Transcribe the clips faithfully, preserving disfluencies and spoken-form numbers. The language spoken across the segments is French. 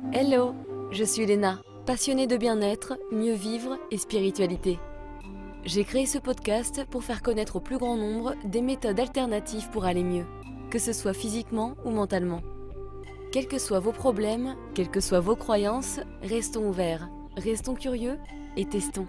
Hello, je suis Léna, passionnée de bien-être, mieux vivre et spiritualité. J'ai créé ce podcast pour faire connaître au plus grand nombre des méthodes alternatives pour aller mieux, que ce soit physiquement ou mentalement. Quels que soient vos problèmes, quelles que soient vos croyances, restons ouverts, restons curieux et testons.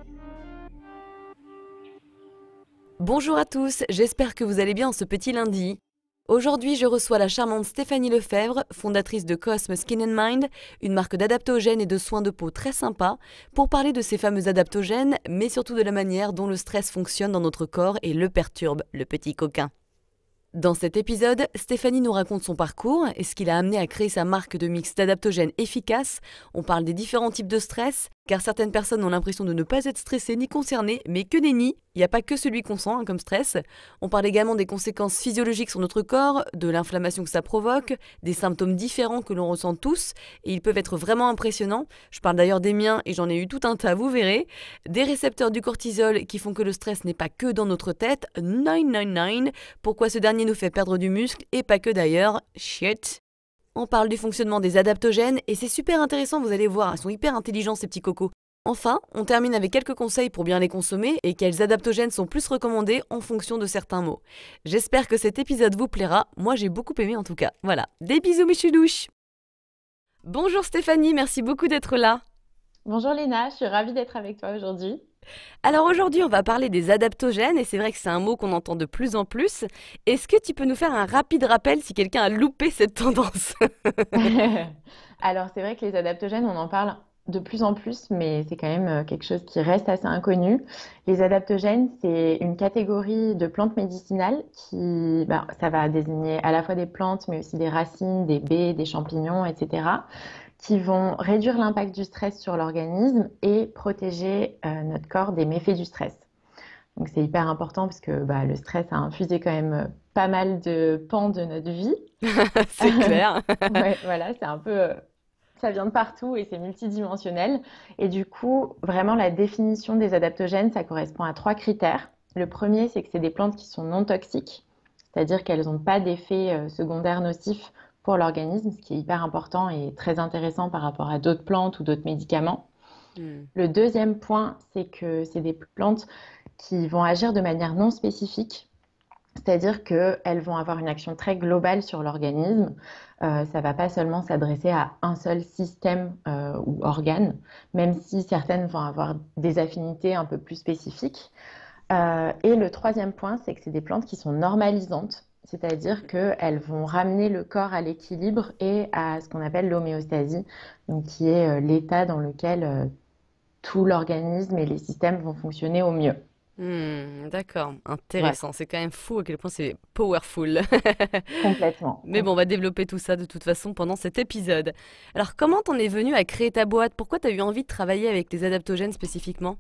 Bonjour à tous, j'espère que vous allez bien ce petit lundi. Aujourd'hui, je reçois la charmante Stéphanie Lefebvre, fondatrice de Cosme Skin and Mind, une marque d'adaptogènes et de soins de peau très sympa, pour parler de ces fameux adaptogènes, mais surtout de la manière dont le stress fonctionne dans notre corps et le perturbe, le petit coquin. Dans cet épisode, Stéphanie nous raconte son parcours et ce qui l'a amené à créer sa marque de mix d'adaptogènes efficaces. On parle des différents types de stress, car certaines personnes ont l'impression de ne pas être stressées ni concernées, mais que nenni, il n'y a pas que celui qu'on sent hein, comme stress. On parle également des conséquences physiologiques sur notre corps, de l'inflammation que ça provoque, des symptômes différents que l'on ressent tous, et ils peuvent être vraiment impressionnants. Je parle d'ailleurs des miens et j'en ai eu tout un tas, vous verrez. Des récepteurs du cortisol qui font que le stress n'est pas que dans notre tête, neuf neuf neuf, pourquoi ce dernier nous fait perdre du muscle, et pas que d'ailleurs, shit. On parle du fonctionnement des adaptogènes, et c'est super intéressant, vous allez voir, ils sont hyper intelligents ces petits cocos. Enfin, on termine avec quelques conseils pour bien les consommer et quels adaptogènes sont plus recommandés en fonction de certains mots. J'espère que cet épisode vous plaira, moi j'ai beaucoup aimé en tout cas. Voilà, des bisous mes chudouches. Bonjour Stéphanie, merci beaucoup d'être là. Bonjour Léna, je suis ravie d'être avec toi aujourd'hui. Alors aujourd'hui on va parler des adaptogènes et c'est vrai que c'est un mot qu'on entend de plus en plus. Est-ce que tu peux nous faire un rapide rappel si quelqu'un a loupé cette tendance? Alors c'est vrai que les adaptogènes, on en parle de plus en plus, mais c'est quand même euh, quelque chose qui reste assez inconnu. Les adaptogènes, c'est une catégorie de plantes médicinales qui, bah, ça va désigner à la fois des plantes, mais aussi des racines, des baies, des champignons, et cetera, qui vont réduire l'impact du stress sur l'organisme et protéger euh, notre corps des méfaits du stress. Donc c'est hyper important parce que bah, le stress a infusé quand même euh, pas mal de pans de notre vie. C'est clair. Ouais, voilà, c'est un peu, euh, ça vient de partout et c'est multidimensionnel. Et du coup, vraiment la définition des adaptogènes, ça correspond à trois critères. Le premier, c'est que c'est des plantes qui sont non toxiques, c'est-à-dire qu'elles n'ont pas d'effet euh, secondaire nocif pour l'organisme, ce qui est hyper important et très intéressant par rapport à d'autres plantes ou d'autres médicaments. Hmm. Le deuxième point, c'est que c'est des plantes qui vont agir de manière non spécifique, c'est-à-dire qu'elles vont avoir une action très globale sur l'organisme. Euh, ça ne va pas seulement s'adresser à un seul système euh, ou organe, même si certaines vont avoir des affinités un peu plus spécifiques. Euh, et le troisième point, c'est que c'est des plantes qui sont normalisantes, c'est-à-dire qu'elles vont ramener le corps à l'équilibre et à ce qu'on appelle l'homéostasie, donc qui est euh, l'état dans lequel euh, tout l'organisme et les systèmes vont fonctionner au mieux. Hmm, d'accord, Voilà, intéressant. C'est quand même fou à quel point c'est powerful. complètement. Mais bon, on va développer tout ça de toute façon pendant cet épisode. Alors, comment t'en es venu à créer ta boîte? Pourquoi t'as eu envie de travailler avec les adaptogènes spécifiquement?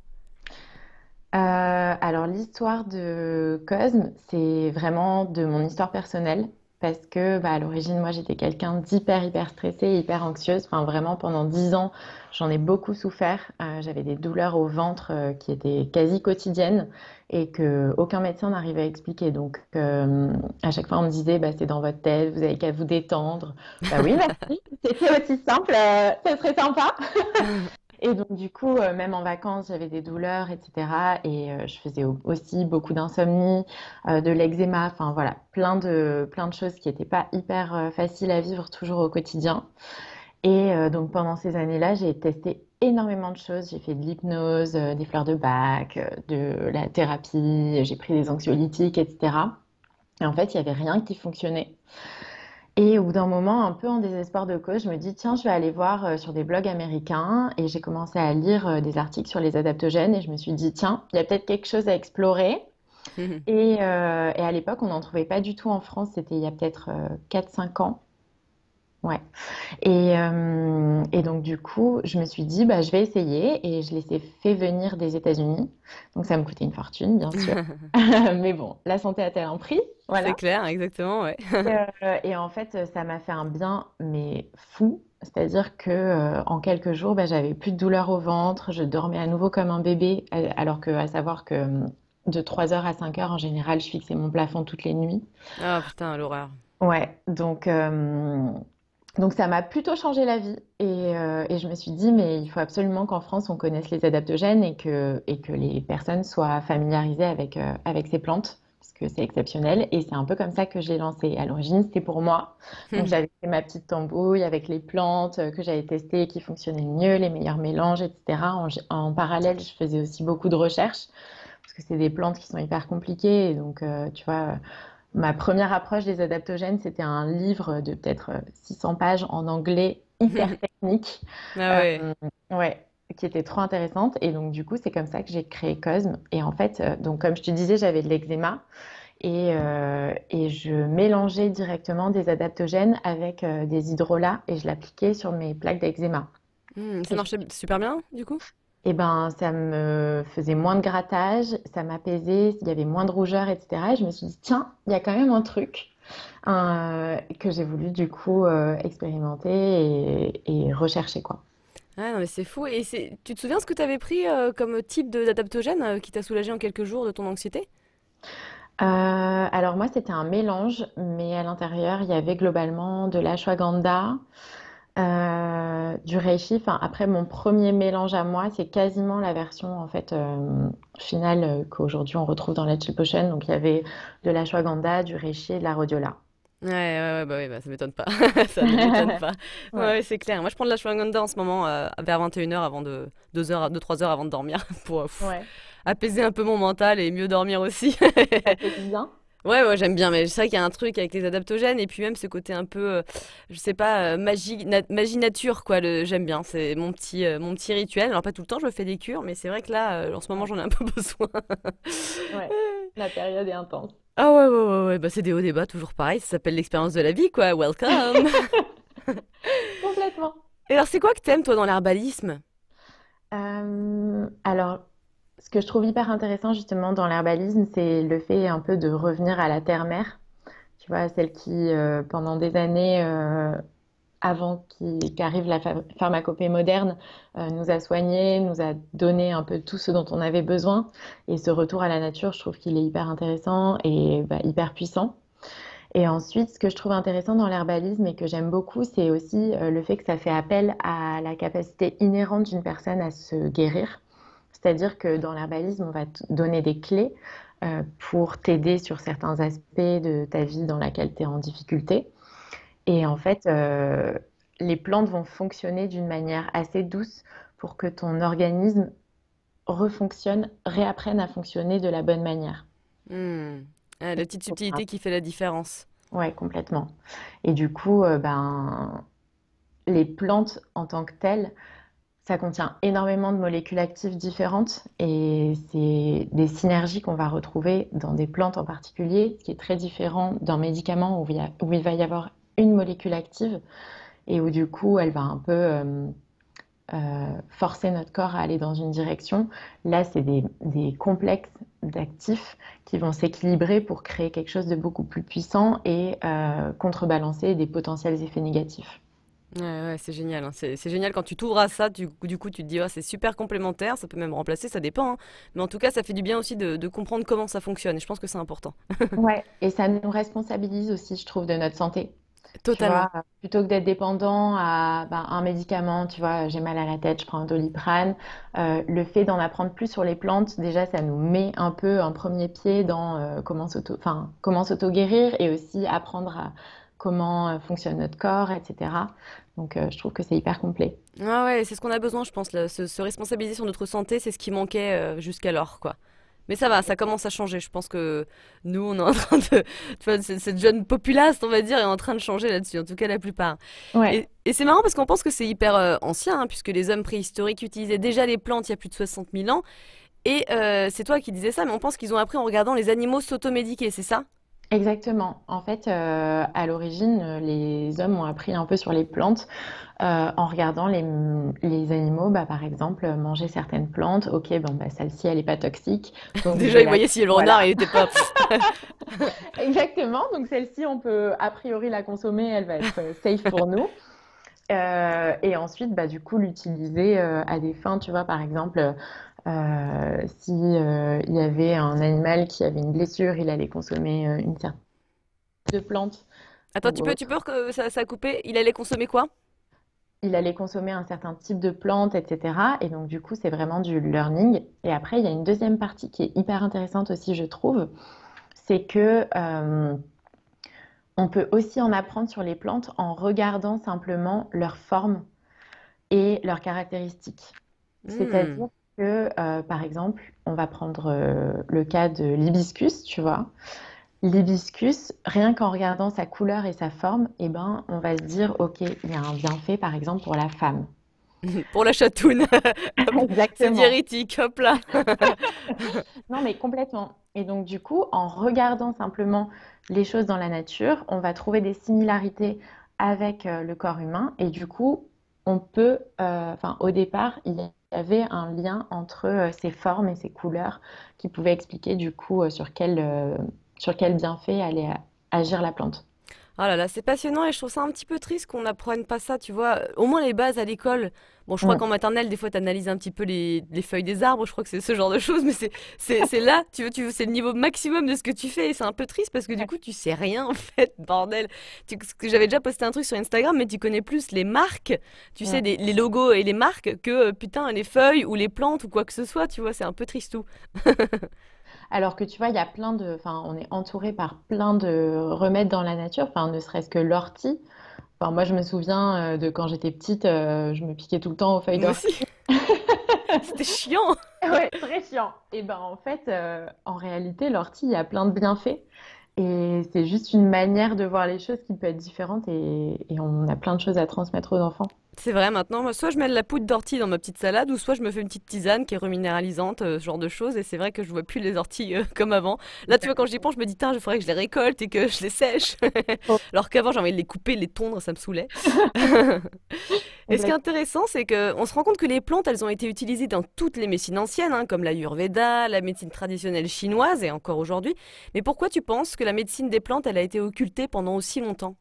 Euh, alors l'histoire de Cosme, c'est vraiment de mon histoire personnelle parce que bah, à l'origine, moi j'étais quelqu'un d'hyper hyper stressé, hyper anxieuse. Enfin vraiment pendant dix ans, j'en ai beaucoup souffert. Euh, j'avais des douleurs au ventre euh, qui étaient quasi quotidiennes et que aucun médecin n'arrivait à expliquer. Donc euh, à chaque fois on me disait bah, c'est dans votre tête, vous avez qu'à vous détendre. Bah oui, merci. C'était aussi simple, euh, ça serait sympa. Et donc, du coup, euh, même en vacances, j'avais des douleurs, et cetera. Et euh, je faisais au- aussi beaucoup d'insomnie, euh, de l'eczéma, enfin voilà, plein de, plein de choses qui n'étaient pas hyper euh, faciles à vivre toujours au quotidien. Et euh, donc, pendant ces années-là, j'ai testé énormément de choses. J'ai fait de l'hypnose, euh, des fleurs de bac, euh, de la thérapie, j'ai pris des anxiolytiques, et cetera. Et en fait, il n'y avait rien qui fonctionnait. Et au bout d'un moment, un peu en désespoir de cause, je me dis, tiens, je vais aller voir euh, sur des blogs américains. Et j'ai commencé à lire euh, des articles sur les adaptogènes et je me suis dit, tiens, il y a peut-être quelque chose à explorer. Et, euh, et à l'époque, on n'en trouvait pas du tout en France. C'était il y a peut-être euh, quatre cinq ans. Ouais. Et, euh, et donc, du coup, je me suis dit, bah, je vais essayer. Et je les ai fait venir des États-Unis. Donc, ça me coûtait une fortune, bien sûr. Mais bon, la santé a-t-elle un prix? C'est Voilà. clair, exactement, ouais. Euh, et en fait, ça m'a fait un bien, mais fou. C'est-à-dire que euh, en quelques jours, bah, j'avais plus de douleur au ventre, je dormais à nouveau comme un bébé, euh, alors que, à savoir que euh, de trois heures à cinq heures, en général, je fixais mon plafond toutes les nuits. Ah putain, l'horreur. Ouais, donc, euh, Donc ça m'a plutôt changé la vie et, euh, et je me suis dit mais il faut absolument qu'en France on connaisse les adaptogènes et que, et que les personnes soient familiarisées avec, euh, avec ces plantes parce que c'est exceptionnel et c'est un peu comme ça que j'ai lancé. À l'origine c'était pour moi, donc j'avais fait ma petite tambouille avec les plantes euh, que j'avais testées qui fonctionnaient le mieux, les meilleurs mélanges, et cetera. En, en parallèle je faisais aussi beaucoup de recherches parce que c'est des plantes qui sont hyper compliquées et donc euh, tu vois. Ma première approche des adaptogènes, c'était un livre de peut-être euh, six cents pages en anglais hyper technique, Ah ouais. euh, ouais, qui était trop intéressante. Et donc, du coup, c'est comme ça que j'ai créé Cosme. Et en fait, euh, donc, comme je te disais, j'avais de l'eczéma et, euh, et je mélangeais directement des adaptogènes avec euh, des hydrolats et je l'appliquais sur mes plaques d'eczéma. Hmm, ça Et marchait super bien, du coup? et ben, ça me faisait moins de grattage, ça m'apaisait, il y avait moins de rougeur, et cetera. Et je me suis dit, tiens, il y a quand même un truc euh, que j'ai voulu du coup euh, expérimenter et, et rechercher quoi. Ah non, mais c'est fou. Et c'est... tu te souviens ce que tu avais pris euh, comme type de- d'adaptogène euh, qui t'a soulagé en quelques jours de ton anxiété? Euh, alors moi, c'était un mélange, mais à l'intérieur, il y avait globalement de l'ashwagandha, euh, du reishi. Enfin, après, mon premier mélange à moi, c'est quasiment la version en fait euh, finale euh, qu'aujourd'hui on retrouve dans la Chill Potion. Donc il y avait de l'ashwagandha, du reishi et de la rhodiola. Ouais, ouais, ouais, bah oui, bah ça m'étonne pas. Ça ne m'étonne pas. Ouais. Ouais, c'est clair. Moi, je prends de la l'ashwagandha en ce moment euh, vers vingt et une heures avant de deux heures, deux trois heures avant de dormir pour euh, pff, Ouais. apaiser un peu mon mental et mieux dormir aussi. Ça fait du bien. Ouais, ouais, j'aime bien, mais c'est vrai qu'il y a un truc avec les adaptogènes et puis même ce côté un peu, euh, je sais pas, euh, magie, na- magie nature, quoi. Le, j'aime bien, c'est mon petit, euh, mon petit rituel. Alors pas tout le temps, je me fais des cures, mais c'est vrai que là, euh, en ce moment, Ouais. j'en ai un peu besoin. Ouais. La période est intense. Ah ouais, ouais, ouais, ouais, bah c'est des hauts débats, toujours pareil. Ça s'appelle l'expérience de la vie, quoi. Welcome. Complètement. Et alors, c'est quoi que t'aimes, toi, dans l'herbalisme? Euh, alors, ce que je trouve hyper intéressant justement dans l'herbalisme, c'est le fait un peu de revenir à la terre-mère. Tu vois, celle qui, euh, pendant des années, euh, avant qu'il- qu'arrive la pha- pharmacopée moderne, euh, nous a soignés, nous a donné un peu tout ce dont on avait besoin. Et ce retour à la nature, je trouve qu'il est hyper intéressant et bah, hyper puissant. Et ensuite, ce que je trouve intéressant dans l'herbalisme et que j'aime beaucoup, c'est aussi euh, le fait que ça fait appel à la capacité inhérente d'une personne à se guérir. C'est-à-dire que dans l'herbalisme, on va te donner des clés euh, pour t'aider sur certains aspects de ta vie dans laquelle tu es en difficulté. Et en fait, euh, les plantes vont fonctionner d'une manière assez douce pour que ton organisme refonctionne, réapprenne à fonctionner de la bonne manière. Hmm. Ah, la Et petite je trouve ça- subtilité qui fait la différence. Ouais, complètement. Et du coup, euh, ben, les plantes en tant que telles, ça contient énormément de molécules actives différentes et c'est des synergies qu'on va retrouver dans des plantes en particulier, ce qui est très différent d'un médicament où il y a- où il va y avoir une molécule active et où du coup elle va un peu euh, euh, forcer notre corps à aller dans une direction. Là, c'est des, des complexes d'actifs qui vont s'équilibrer pour créer quelque chose de beaucoup plus puissant et euh, contrebalancer des potentiels effets négatifs. Ouais, ouais, c'est génial, hein. C'est, c'est génial quand tu t'ouvres à ça, du, du coup tu te dis, ah, c'est super complémentaire, ça peut même remplacer, ça dépend, hein. Mais en tout cas, ça fait du bien aussi de, de comprendre comment ça fonctionne, et je pense que c'est important. Ouais, et ça nous responsabilise aussi, je trouve, de notre santé. Tu Totalement. vois, plutôt que d'être dépendant à ben, un médicament, tu vois, j'ai mal à la tête, je prends un Doliprane. Euh, le fait d'en apprendre plus sur les plantes, déjà, ça nous met un peu un premier pied dans euh, comment s'auto, enfin, comment s'auto-guérir et aussi apprendre à comment euh, fonctionne notre corps, et cetera. Donc, euh, je trouve que c'est hyper complet. Ah ouais, c'est ce qu'on a besoin, je pense, là, se, se responsabiliser sur notre santé, c'est ce qui manquait euh, jusqu'alors, quoi. Mais ça va, ça commence à changer. Je pense que nous, on est en train de, tu vois, c- cette jeune populace, on va dire, est en train de changer là-dessus. En tout cas, la plupart. Ouais. Et, et c'est marrant parce qu'on pense que c'est hyper euh, ancien, hein, puisque les hommes préhistoriques utilisaient déjà les plantes il y a plus de soixante mille ans. Et euh, c'est toi qui disais ça, mais on pense qu'ils ont appris en regardant les animaux s'automédiquer, c'est ça? Exactement. En fait, euh, à l'origine, euh, les hommes ont appris un peu sur les plantes euh, en regardant les, les animaux, bah, par exemple, manger certaines plantes. Ok, bon, bah, celle-ci, elle n'est pas toxique, donc je Déjà, vais ils la... voyaient si le renard, Voilà, il était pas. exactement. Donc celle-ci, on peut a priori la consommer, elle va être euh, safe pour nous. Euh, et ensuite, bah, du coup, l'utiliser euh, à des fins, tu vois, par exemple, euh, si euh, il y avait un animal qui avait une blessure, il allait consommer euh, une certaine de plantes Attends, tu ou peux, tu peux, autre. rec- ça, ça a coupé. Il allait consommer quoi? Il allait consommer un certain type de plantes, et cetera. Et donc, du coup, c'est vraiment du learning. Et après, il y a une deuxième partie qui est hyper intéressante aussi, je trouve. C'est que euh, on peut aussi en apprendre sur les plantes en regardant simplement leur forme et leurs caractéristiques. Hmm. C'est-à-dire que, euh, par exemple, on va prendre euh, le cas de l'hibiscus, tu vois. L'hibiscus, rien qu'en regardant sa couleur et sa forme, eh ben, on va se dire, OK, il y a un bienfait, par exemple, pour la femme. Pour la chatoune. Hop, c'est Exactement. diérétique, hop là. Non, mais complètement. Et donc, du coup, en regardant simplement les choses dans la nature, on va trouver des similarités avec euh, le corps humain. Et du coup, on peut, euh, enfin, au départ, il y avait un lien entre euh, ces formes et ces couleurs qui pouvaient expliquer, du coup, euh, sur quel, euh, sur quel bienfait allait euh, agir la plante. Oh là là, c'est passionnant et je trouve ça un petit peu triste qu'on n'apprenne pas ça, tu vois. Au moins les bases à l'école. Bon, je crois qu'en Mm. maternelle, des fois, tu analyses un petit peu les, les feuilles des arbres, je crois que c'est ce genre de choses, mais c'est, c'est, c'est là, tu veux, tu veux, c'est le niveau maximum de ce que tu fais et c'est un peu triste parce que du Ouais. coup, tu sais rien en fait, bordel. Tu, parce que j'avais déjà posté un truc sur Instagram, mais tu connais plus les marques, tu sais, Mm. des- les logos et les marques que euh, putain, les feuilles ou les plantes ou quoi que ce soit, tu vois, c'est un peu triste tout. Alors que tu vois, il y a plein de, enfin, on est entouré par plein de remèdes dans la nature, enfin, ne serait-ce que l'ortie. Enfin, moi, je me souviens euh, de quand j'étais petite, euh, je me piquais tout le temps aux feuilles Moi d'ortie. aussi, c'était chiant. Ouais, très chiant. Et ben en fait, euh, en réalité, l'ortie, il y a plein de bienfaits. Et c'est juste une manière de voir les choses qui peut être différente et, et on a plein de choses à transmettre aux enfants. C'est vrai, maintenant, moi, soit je mets de la poudre d'ortie dans ma petite salade, ou soit je me fais une petite tisane qui est reminéralisante, euh, ce genre de choses, et c'est vrai que je vois plus les orties euh, comme avant. Là, tu vois, quand j'y pense, je me dis, tiens, il faudrait que je les récolte et que je les sèche. Alors qu'avant, j'ai envie de les couper, les tondre, ça me saoulait. Et ce qui est Complètement. intéressant, c'est qu'on se rend compte que les plantes, elles ont été utilisées dans toutes les médecines anciennes, hein, comme l'Ayurveda, la médecine traditionnelle chinoise, et encore aujourd'hui. Mais pourquoi tu penses que la médecine des plantes, elle a été occultée pendant aussi longtemps?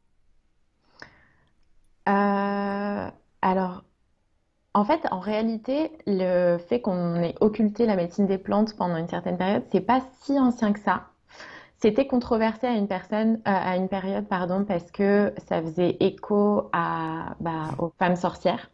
Euh, alors, en fait, en réalité, le fait qu'on ait occulté la médecine des plantes pendant une certaine période, c'est pas si ancien que ça. C'était controversé à une personne, euh, à une période, pardon, parce que ça faisait écho à, bah, aux femmes sorcières,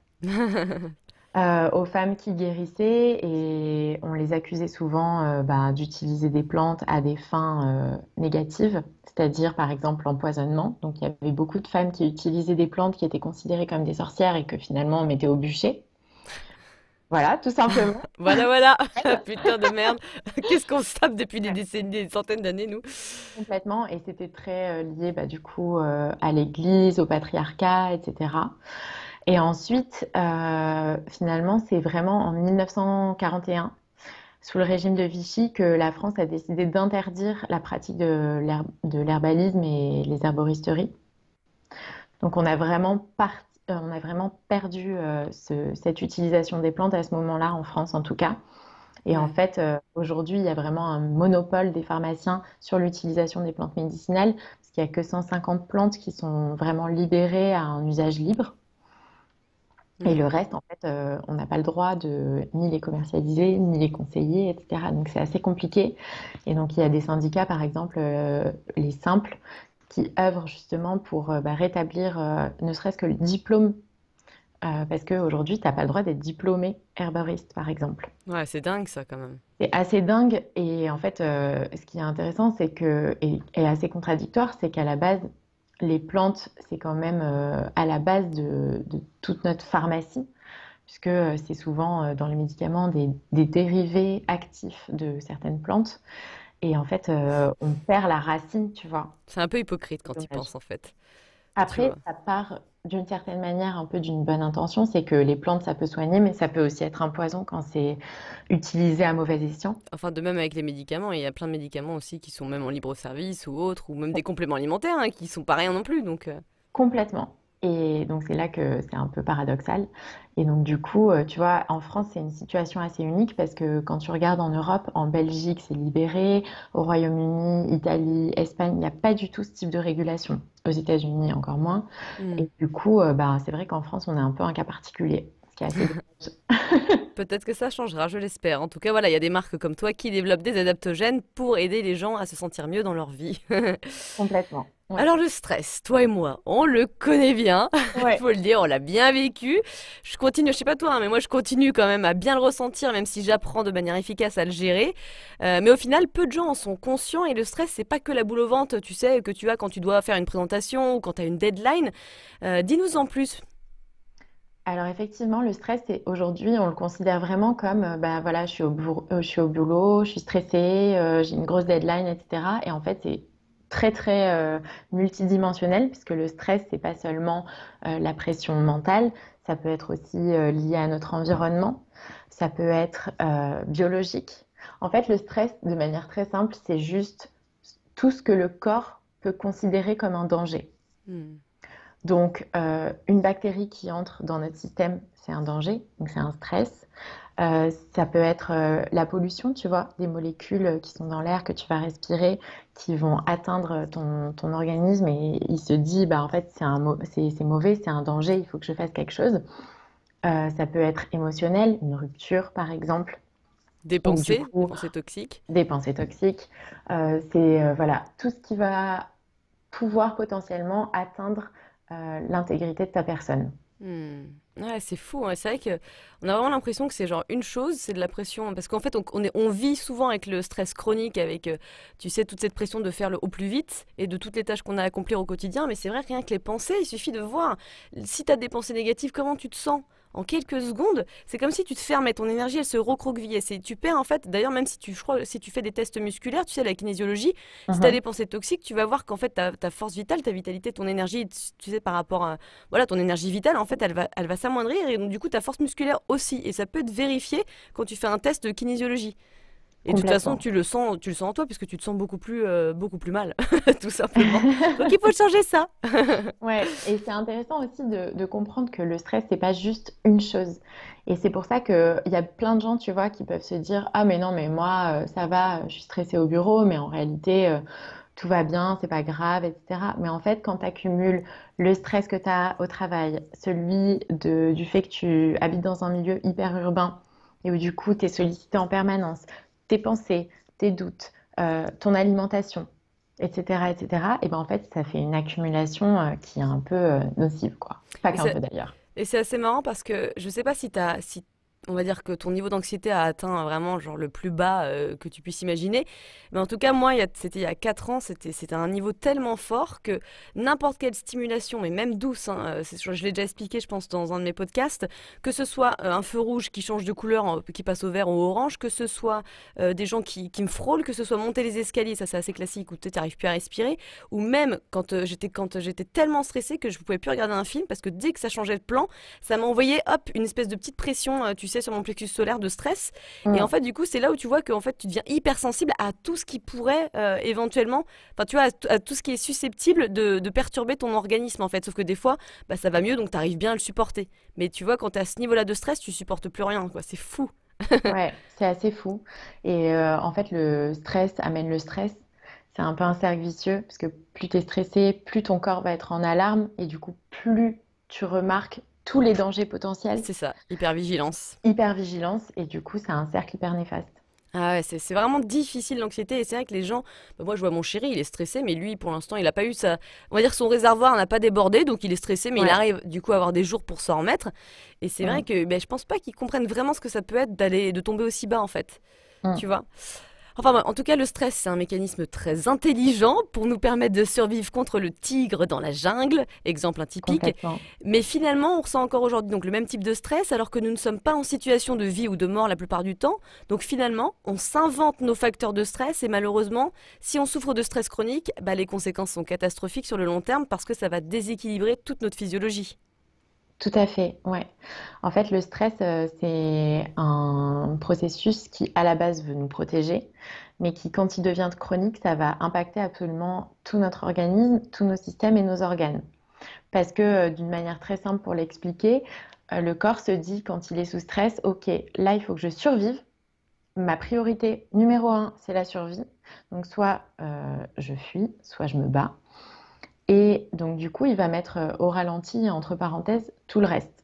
euh, aux femmes qui guérissaient, et on les accusait souvent, euh, bah, d'utiliser des plantes à des fins, euh, négatives, c'est-à-dire par exemple l'empoisonnement. Donc il y avait beaucoup de femmes qui utilisaient des plantes qui étaient considérées comme des sorcières et que finalement on mettait au bûcher. Voilà, tout simplement. Voilà, voilà. Putain de merde. Qu'est-ce qu'on se tape depuis des décennies, des centaines d'années, nous? Complètement, et c'était très euh, lié bah, du coup euh, à l'Église, au patriarcat, et cetera. Et ensuite, euh, finalement, c'est vraiment en mille neuf cent quarante et un, sous le régime de Vichy, que la France a décidé d'interdire la pratique de l'herb- de l'herbalisme et les herboristeries. Donc on a vraiment par- euh, on a vraiment perdu euh, ce- cette utilisation des plantes à ce moment-là, en France en tout cas. Et en Ouais. fait, euh, aujourd'hui, il y a vraiment un monopole des pharmaciens sur l'utilisation des plantes médicinales, parce qu'il n'y a que cent cinquante plantes qui sont vraiment libérées à un usage libre. Et Hmm. le reste, en fait, euh, on n'a pas le droit de ni les commercialiser, ni les conseiller, et cetera. Donc c'est assez compliqué. Et donc il y a des syndicats, par exemple, euh, les simples, qui œuvrent justement pour euh, bah, rétablir euh, ne serait-ce que le diplôme, euh, parce qu'aujourd'hui, tu n'as pas le droit d'être diplômé herboriste, par exemple. Ouais, c'est dingue ça quand même. C'est assez dingue et en fait, euh, ce qui est intéressant, c'est que et, et assez contradictoire, c'est qu'à la base, les plantes, c'est quand même euh, à la base de, de toute notre pharmacie, puisque euh, c'est souvent euh, dans les médicaments des, des dérivés actifs de certaines plantes. Et en fait, euh, on perd la racine, tu vois. C'est un peu hypocrite C'est quand il dommage. pense en fait. Tu Après, vois. ça part d'une certaine manière un peu d'une bonne intention, c'est que les plantes, ça peut soigner, mais ça peut aussi être un poison quand c'est utilisé à mauvais escient. Enfin, de même avec les médicaments, il y a plein de médicaments aussi qui sont même en libre service ou autres, ou même des compléments alimentaires hein, qui sont pas rien non plus. Donc, euh, Complètement. Et donc c'est là que c'est un peu paradoxal. Et donc du coup, euh, tu vois, en France, c'est une situation assez unique parce que quand tu regardes en Europe, en Belgique, c'est libéré, au Royaume-Uni, Italie, Espagne, il n'y a pas du tout ce type de régulation. Aux États-Unis, encore moins. hmm. Et du coup, euh, bah, c'est vrai qu'en France, on est un peu un cas particulier. qui est assez dommage. Peut-être que ça changera, je l'espère. En tout cas, voilà, il y a des marques comme toi qui développent des adaptogènes pour aider les gens à se sentir mieux dans leur vie. Complètement. Ouais. Alors le stress, toi et moi, on le connaît bien, il Ouais. faut le dire, on l'a bien vécu. Je continue, je sais pas toi, hein, mais moi je continue quand même à bien le ressentir, même si j'apprends de manière efficace à le gérer. Euh, mais au final, peu de gens en sont conscients et le stress, c'est pas que la boule au ventre, tu sais, que tu as quand tu dois faire une présentation ou quand tu as une deadline. Euh, dis-nous en plus. Alors effectivement, le stress, c'est aujourd'hui, on le considère vraiment comme, euh, bah voilà, je suis au boulot, je suis au boulot, je suis stressée, euh, j'ai une grosse deadline, et cetera. Et en fait, c'est très très euh, multidimensionnel puisque le stress, c'est pas seulement euh, la pression mentale, ça peut être aussi euh, lié à notre environnement, ça peut être euh, biologique. En fait, le stress, de manière très simple, c'est juste tout ce que le corps peut considérer comme un danger. Hmm. Donc, euh, une bactérie qui entre dans notre système, c'est un danger, donc c'est un stress. Euh, ça peut être euh, la pollution, tu vois, des molécules qui sont dans l'air que tu vas respirer, qui vont atteindre ton, ton organisme et il se dit, bah en fait, c'est un, mau- c'est, c'est mauvais, c'est un danger, il faut que je fasse quelque chose. Euh, ça peut être émotionnel, une rupture par exemple, Des ou du pensées, des coup, pensées toxiques. des pensées toxiques. Euh, c'est euh, voilà, tout ce qui va pouvoir potentiellement atteindre euh, l'intégrité de ta personne. Hmm. Ouais, c'est fou, hein. C'est vrai que on a vraiment l'impression que c'est genre une chose, c'est de la pression, parce qu'en fait on, on est- on vit souvent avec le stress chronique, avec euh, tu sais toute cette pression de faire le au plus vite et de toutes les tâches qu'on a à accomplir au quotidien. Mais c'est vrai rien que les pensées, il suffit de voir si tu as des pensées négatives, comment tu te sens. En quelques secondes, c'est comme si tu te fermais, ton énergie elle se recroquevillait. C'est, tu perds en fait, d'ailleurs même si tu, je crois, si tu fais des tests musculaires, tu sais la kinésiologie, si tu as des Mhm. pensées toxiques, tu vas voir qu'en fait ta, ta force vitale, ta vitalité, ton énergie, tu sais par rapport à, voilà, ton énergie vitale, en fait, elle va, elle va s'amoindrir et donc du coup ta force musculaire aussi. Et ça peut être vérifié quand tu fais un test de kinésiologie. Et de toute façon, Complètement. tu le sens, tu le sens en toi puisque tu te sens beaucoup plus, euh, beaucoup plus mal, tout simplement. Donc il faut changer ça. Ouais, et c'est intéressant aussi de, de comprendre que le stress, c'est pas juste une chose. Et c'est pour ça qu'il y a plein de gens, tu vois, qui peuvent se dire, ah mais non, mais moi, euh, ça va, je suis stressée au bureau, mais en réalité, euh, tout va bien, c'est pas grave, et cetera. Mais en fait, quand tu accumules le stress que tu as au travail, celui de, du fait que tu habites dans un milieu hyper urbain, et où du coup, tu es sollicité en permanence, tes pensées, tes doutes, euh, ton alimentation, et cetera, et cetera, et ben en fait, ça fait une accumulation euh, qui est un peu euh, nocive, quoi. Pas Et qu'un c'est peu d'ailleurs. Et c'est assez marrant parce que je sais pas si t'as, si on va dire que ton niveau d'anxiété a atteint vraiment genre le plus bas euh, que tu puisses imaginer. Mais en tout cas, moi, il y a- c'était il y a quatre ans, c'était c'était un niveau tellement fort que n'importe quelle stimulation, et même douce, hein, euh, c'est- je l'ai déjà expliqué, je pense, dans un de mes podcasts, que ce soit euh, un feu rouge qui change de couleur, en- qui passe au vert ou au orange, que ce soit euh, des gens qui, qui me frôlent, que ce soit monter les escaliers, ça c'est assez classique, où tu n'arrives plus à respirer, ou même quand euh, j'étais quand j'étais tellement stressée que je ne pouvais plus regarder un film parce que dès que ça changeait de plan, ça m'a envoyé hop une espèce de petite pression, euh, tu sais, sur mon plexus solaire de stress. Et en Mm, fait, du coup, c'est là où tu vois que en fait, tu deviens hypersensible à tout ce qui pourrait euh, éventuellement, enfin, tu vois, à, t- à tout ce qui est susceptible de, de perturber ton organisme en fait. Sauf que des fois, bah, ça va mieux, donc tu arrives bien à le supporter. Mais tu vois, quand tu es à ce niveau-là de stress, tu supportes plus rien, quoi. C'est fou. ouais, c'est assez fou. Et euh, en fait, le stress amène le stress. C'est un peu un cercle vicieux, parce que plus tu es stressé, plus ton corps va être en alarme, et du coup, plus tu remarques tous les dangers potentiels, C'est ça, hypervigilance. hypervigilance, et du coup, c'est un cercle hyper néfaste. Ah ouais, c'est c'est vraiment difficile l'anxiété et c'est vrai que les gens, bah moi je vois mon chéri, il est stressé mais lui pour l'instant il n'a pas eu ça, on va dire son réservoir n'a pas débordé donc il est stressé mais il Ouais. arrive du coup à avoir des jours pour s'en remettre et c'est vrai Mm, que ben, je pense pas qu'ils comprennent vraiment ce que ça peut être d'aller de tomber aussi bas en fait, tu mm, vois. Enfin, bon, en tout cas, le stress, c'est un mécanisme très intelligent pour nous permettre de survivre contre le tigre dans la jungle, exemple un typique. complètement. Mais finalement, on ressent encore aujourd'hui donc le même type de stress alors que nous ne sommes pas en situation de vie ou de mort la plupart du temps. Donc finalement, on s'invente nos facteurs de stress et malheureusement, si on souffre de stress chronique, bah, les conséquences sont catastrophiques sur le long terme parce que ça va déséquilibrer toute notre physiologie. Tout à fait, ouais. En fait, le stress, euh, c'est un processus qui, à la base, veut nous protéger, mais qui, quand il devient chronique, ça va impacter absolument tout notre organisme, tous nos systèmes et nos organes. Parce que, euh, d'une manière très simple pour l'expliquer, euh, le corps se dit quand il est sous stress, OK, là, il faut que je survive. Ma priorité numéro un, c'est la survie. Donc, soit euh, je fuis, soit je me bats. Et donc, du coup, il va mettre euh, au ralenti, entre parenthèses, tout le reste.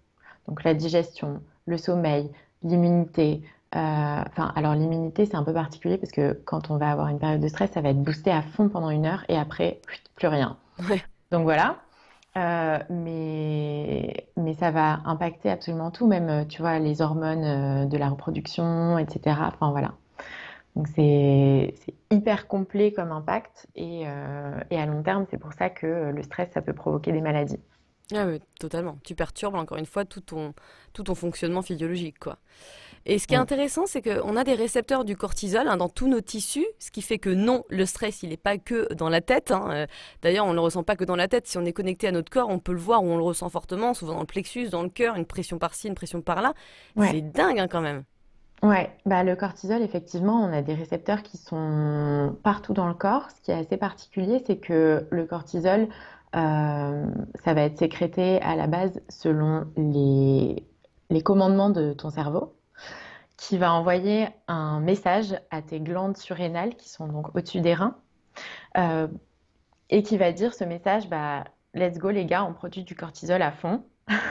Donc la digestion, le sommeil, l'immunité. Euh, Enfin, alors l'immunité, c'est un peu particulier parce que quand on va avoir une période de stress, ça va être boosté à fond pendant une heure et après, pff, plus rien. Ouais. Donc voilà. Euh, mais, mais ça va impacter absolument tout, même, euh, tu vois, les hormones euh, de la reproduction, et cetera. Enfin voilà. Donc c'est c'est hyper complet comme impact et, euh, et à long terme, c'est pour ça que le stress, ça peut provoquer des maladies. Ah ouais, totalement. Tu perturbes encore une fois tout ton, tout ton fonctionnement physiologique, quoi. Et ce qui est Mm. intéressant, c'est qu'on a des récepteurs du cortisol hein, dans tous nos tissus, ce qui fait que non, le stress, il n'est pas que dans la tête. Hein. Euh, D'ailleurs, on ne le ressent pas que dans la tête. Si on est connecté à notre corps, on peut le voir ou on le ressent fortement, souvent dans le plexus, dans le cœur, une pression par-ci, une pression par-là. Ouais, C'est dingue hein, quand même. ouais. Bah, le cortisol, effectivement, on a des récepteurs qui sont partout dans le corps. Ce qui est assez particulier, c'est que le cortisol, euh, ça va être sécrété à la base selon les, les commandements de ton cerveau, qui va envoyer un message à tes glandes surrénales qui sont donc au-dessus des reins, euh, et qui va dire ce message, bah, let's go les gars, on produit du cortisol à fond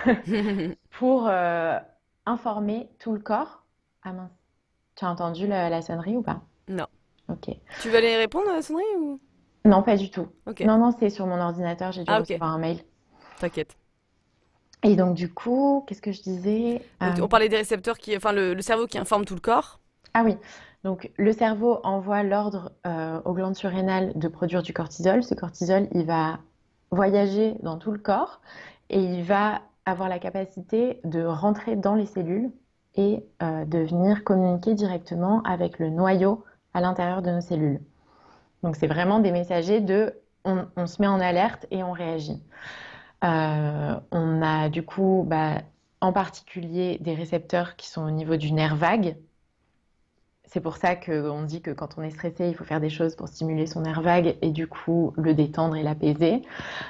pour euh, informer tout le corps. Ah mince, tu as entendu la, la sonnerie ou pas? Non. Ok. Tu veux aller répondre à la sonnerie ou... Non, pas du tout. Ok. Non, non, c'est sur mon ordinateur, j'ai dû Ah ok, recevoir un mail. t'inquiète. Et donc du coup, qu'est-ce que je disais? Donc Euh, on parlait des récepteurs qui... Enfin, le, le cerveau qui informe tout le corps. Ah oui, donc le cerveau envoie l'ordre euh, aux glandes surrénales de produire du cortisol. Ce cortisol, il va voyager dans tout le corps et il va avoir la capacité de rentrer dans les cellules et euh, de venir communiquer directement avec le noyau à l'intérieur de nos cellules. Donc c'est vraiment des messagers de on, on se met en alerte et on réagit. Euh, on a du coup bah, en particulier des récepteurs qui sont au niveau du nerf vague. C'est pour ça qu'on dit que quand on est stressé, il faut faire des choses pour stimuler son nerf vague et du coup le détendre et l'apaiser.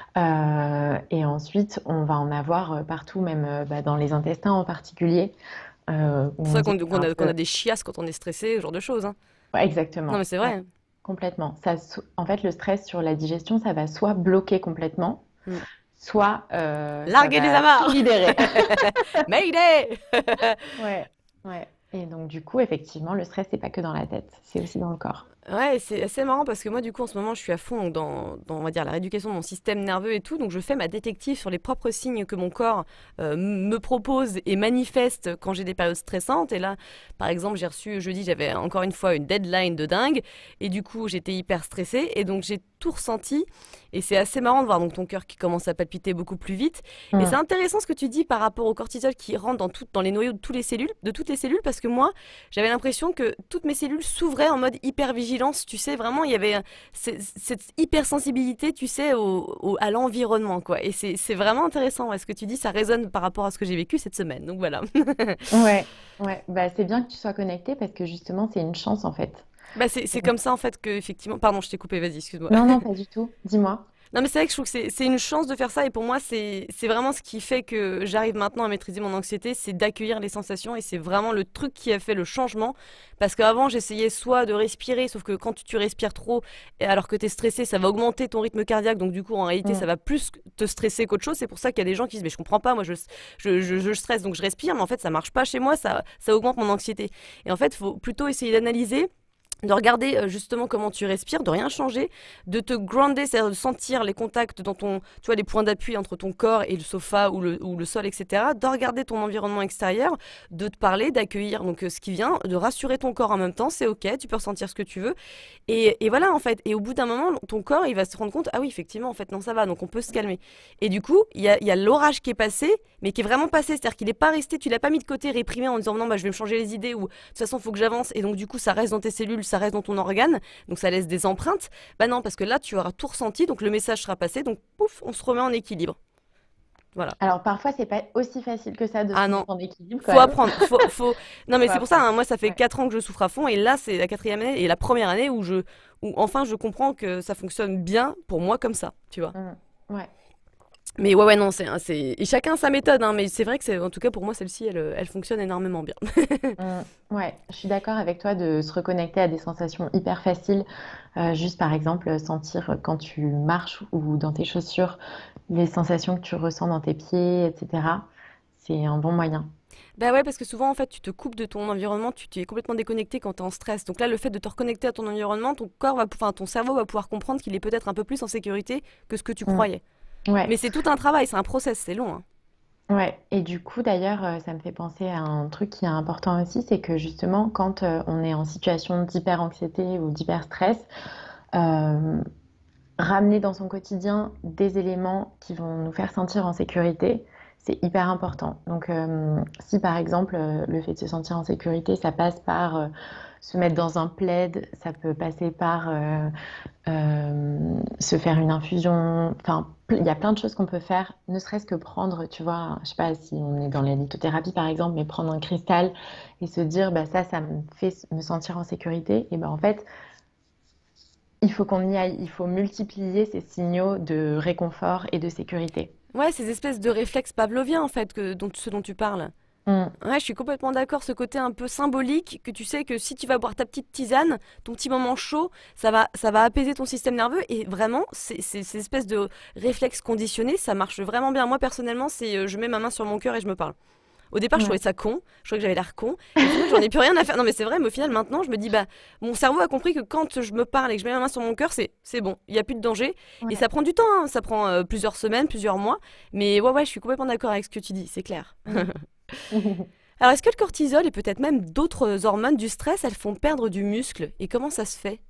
Euh, et ensuite, on va en avoir euh, partout, même euh, bah, dans les intestins en particulier, euh, où C'est on ça dit qu'on que c'est qu'on un a, qu'on a peu... des chiasses quand on est stressé, ce genre de choses. Hein. Ouais, Non exactement. mais c'est Ouais, vrai. complètement. Ça, so- en fait, le stress sur la digestion, ça va soit bloquer complètement, Mm. soit euh, ça Larguez les va tout amarres. libérer. Mayday. Ouais, ouais. Et donc, du coup, effectivement, le stress, c'est pas que dans la tête, c'est aussi dans le corps. Ouais, c'est assez marrant parce que moi, du coup, en ce moment, je suis à fond donc, dans, dans, on va dire, la rééducation de mon système nerveux et tout. Donc, je fais ma détective sur les propres signes que mon corps euh, me propose et manifeste quand j'ai des périodes stressantes. Et là, par exemple, j'ai reçu jeudi, j'avais encore une fois une deadline de dingue. Et du coup, j'étais hyper stressée. Et donc, j'ai tout ressenti. Et c'est assez marrant de voir donc, ton cœur qui commence à palpiter beaucoup plus vite. Et c'est Mm. intéressant ce que tu dis par rapport au cortisol qui rentre dans, tout, dans les noyaux de, toutes les cellules, de toutes les cellules. Parce que moi, j'avais l'impression que toutes mes cellules s'ouvraient en mode hypervigilance, tu sais, vraiment, il y avait euh, ce- cette hypersensibilité, tu sais, au, au- à l'environnement, quoi. Et c'est c'est vraiment intéressant, ouais, ce que tu dis, ça résonne par rapport à ce que j'ai vécu cette semaine, donc voilà. Ouais, ouais. Bah, c'est bien que tu sois connecté parce que justement, c'est une chance en fait. Bah c'est c'est comme ça, en fait, que, effectivement... Pardon, je t'ai coupé, vas-y, excuse-moi. Non, non, pas du tout. Dis-moi. Non, mais c'est vrai que je trouve que c'est c'est une chance de faire ça, et pour moi, c'est c'est vraiment ce qui fait que j'arrive maintenant à maîtriser mon anxiété, c'est d'accueillir les sensations, et c'est vraiment le truc qui a fait le changement, parce qu'avant, j'essayais soit de respirer, sauf que quand tu, tu respires trop, et alors que tu es stressé, ça va augmenter ton rythme cardiaque, donc du coup, en réalité, Mm. ça va plus te stresser qu'autre chose, c'est pour ça qu'il y a des gens qui disent, mais je comprends pas, moi, je, je, je, je stresse, donc je respire, mais en fait, ça marche pas chez moi, ça, ça augmente mon anxiété. Et en fait, il faut plutôt essayer d'analyser, de regarder euh, justement comment tu respires, de rien changer, de te grounder, c'est-à-dire de sentir les contacts dans ton, tu vois, les points d'appui entre ton corps et le sofa ou le, ou le sol, et cetera. De regarder ton environnement extérieur, de te parler, d'accueillir donc euh, ce qui vient, de rassurer ton corps en même temps, c'est ok, tu peux ressentir ce que tu veux. Et, et voilà en fait. Et au bout d'un moment, ton corps il va se rendre compte, ah oui effectivement en fait non ça va, donc on peut se calmer. Et du coup, il y a, il y a l'orage qui est passé, mais qui est vraiment passé, c'est-à-dire qu'il n'est pas resté, tu l'as pas mis de côté, réprimé en disant non bah je vais me changer les idées ou de toute façon il faut que j'avance et donc du coup ça reste dans tes cellules, ça reste dans ton organe, donc ça laisse des empreintes. Bah non, parce que là tu auras tout ressenti, donc le message sera passé, donc pouf, on se remet en équilibre. Voilà. Alors parfois, c'est pas aussi facile que ça de se Ah non, remettre en équilibre quand faut même. apprendre. Faut, faut... Non mais Faut c'est pour ça, apprendre. hein, moi ça fait Ouais. quatre ans que je souffre à fond et là c'est la quatrième année et la première année où je, où enfin je comprends que ça fonctionne bien pour moi comme ça, tu vois. Mm. Ouais. Mais ouais ouais non c'est, c'est... Et chacun sa méthode, hein, mais c'est vrai que c'est, en tout cas pour moi celle-ci elle, elle fonctionne énormément bien. Mm. Ouais, je suis d'accord avec toi de se reconnecter à des sensations hyper faciles. Euh, juste par exemple, sentir quand tu marches ou dans tes chaussures les sensations que tu ressens dans tes pieds, et cetera. c'est un bon moyen. Bah ouais, parce que souvent, en fait, tu te coupes de ton environnement, tu, tu es complètement déconnecté quand tu es en stress. Donc là, le fait de te reconnecter à ton environnement, ton corps va, pou- enfin, ton cerveau va pouvoir comprendre qu'il est peut-être un peu plus en sécurité que ce que tu Mm. croyais. Mais Ouais, c'est tout un travail, c'est un process, c'est long, hein. ouais. Et du coup, d'ailleurs, euh, ça me fait penser à un truc qui est important aussi, c'est que justement, quand euh, on est en situation d'hyper-anxiété ou d'hyper-stress, euh, ramener dans son quotidien des éléments qui vont nous faire sentir en sécurité, c'est hyper important. Donc, euh, si par exemple, euh, le fait de se sentir en sécurité, ça passe par euh, se mettre dans un plaid, ça peut passer par euh, euh, se faire une infusion. Enfin, pl- il y a plein de choses qu'on peut faire, ne serait-ce que prendre, tu vois, je sais pas si on est dans la lithothérapie par exemple, mais prendre un cristal et se dire, bah ça, ça me fait me sentir en sécurité. Et ben en fait, il faut qu'on y aille, il faut multiplier ces signaux de réconfort et de sécurité. Ouais, ces espèces de réflexes pavloviens, en fait, que, dont, ce dont tu parles. Mm. Ouais, je suis complètement d'accord. Ce côté un peu symbolique, que tu sais que si tu vas boire ta petite tisane, ton petit moment chaud, ça va, ça va apaiser ton système nerveux. Et vraiment, c'est- c'est- ces espèces de réflexes conditionnés, ça marche vraiment bien. Moi, personnellement, c'est euh, je mets ma main sur mon cœur et je me parle. Au départ, je trouvais Ouais. ça con, je trouvais que j'avais l'air con. Et au final, j'en ai plus rien à faire. Non, mais c'est vrai, mais au final, maintenant, je me dis, bah, mon cerveau a compris que quand je me parle et que je mets ma main sur mon cœur, c'est c'est bon, il n'y a plus de danger. Et Ouais. ça prend du temps, hein, ça prend euh, plusieurs semaines, plusieurs mois. Mais ouais, ouais, je suis complètement d'accord avec ce que tu dis, c'est clair. Mm. Alors, est-ce que le cortisol et peut-être même d'autres hormones du stress, elles font perdre du muscle? Et comment ça se fait?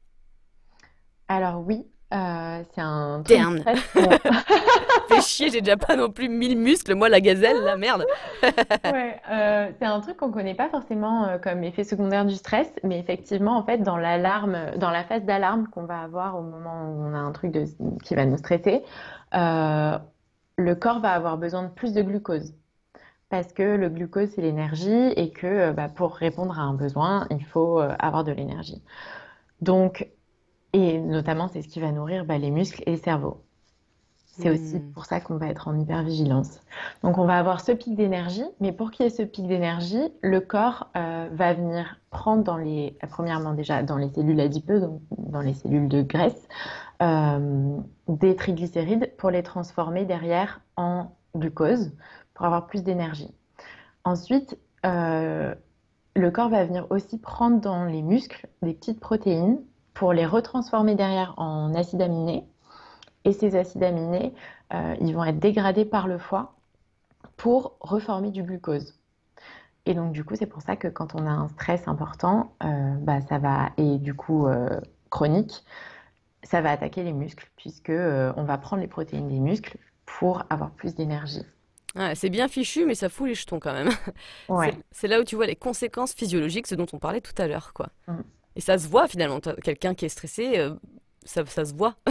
Alors oui, euh, c'est un truc du Damn! stress qu'on... Fais chier, j'ai déjà pas non plus mille muscles, moi la gazelle, la merde. Ouais, euh, c'est un truc qu'on connaît pas forcément euh, comme effet secondaire du stress, mais effectivement, en fait, dans l'alarme, dans la phase d'alarme qu'on va avoir au moment où on a un truc de- qui va nous stresser, euh, le corps va avoir besoin de plus de glucose. Parce que le glucose, c'est l'énergie et que euh, bah, pour répondre à un besoin, il faut euh, avoir de l'énergie. Donc, et notamment, c'est ce qui va nourrir bah, les muscles et le cerveau. C'est aussi Hmm. pour ça qu'on va être en hypervigilance. Donc, on va avoir ce pic d'énergie, mais pour qu'il y ait ce pic d'énergie, le corps euh, va venir prendre dans les, premièrement déjà dans les cellules adipeuses, donc dans les cellules de graisse, euh, des triglycérides pour les transformer derrière en glucose pour avoir plus d'énergie. Ensuite, euh, le corps va venir aussi prendre dans les muscles des petites protéines pour les retransformer derrière en acides aminés. Et ces acides aminés, euh, ils vont être dégradés par le foie pour reformer du glucose. Et donc, du coup, c'est pour ça que quand on a un stress important, euh, bah, ça va, et du coup euh, chronique, ça va attaquer les muscles, puisque euh, on va prendre les protéines des muscles pour avoir plus d'énergie. Ouais, c'est bien fichu, mais ça fout les jetons quand même. C'est Ouais. c'est là où tu vois les conséquences physiologiques, ce dont on parlait tout à l'heure, quoi. Mm. Et ça se voit finalement. Toi, quelqu'un qui est stressé, euh, ça, ça se voit.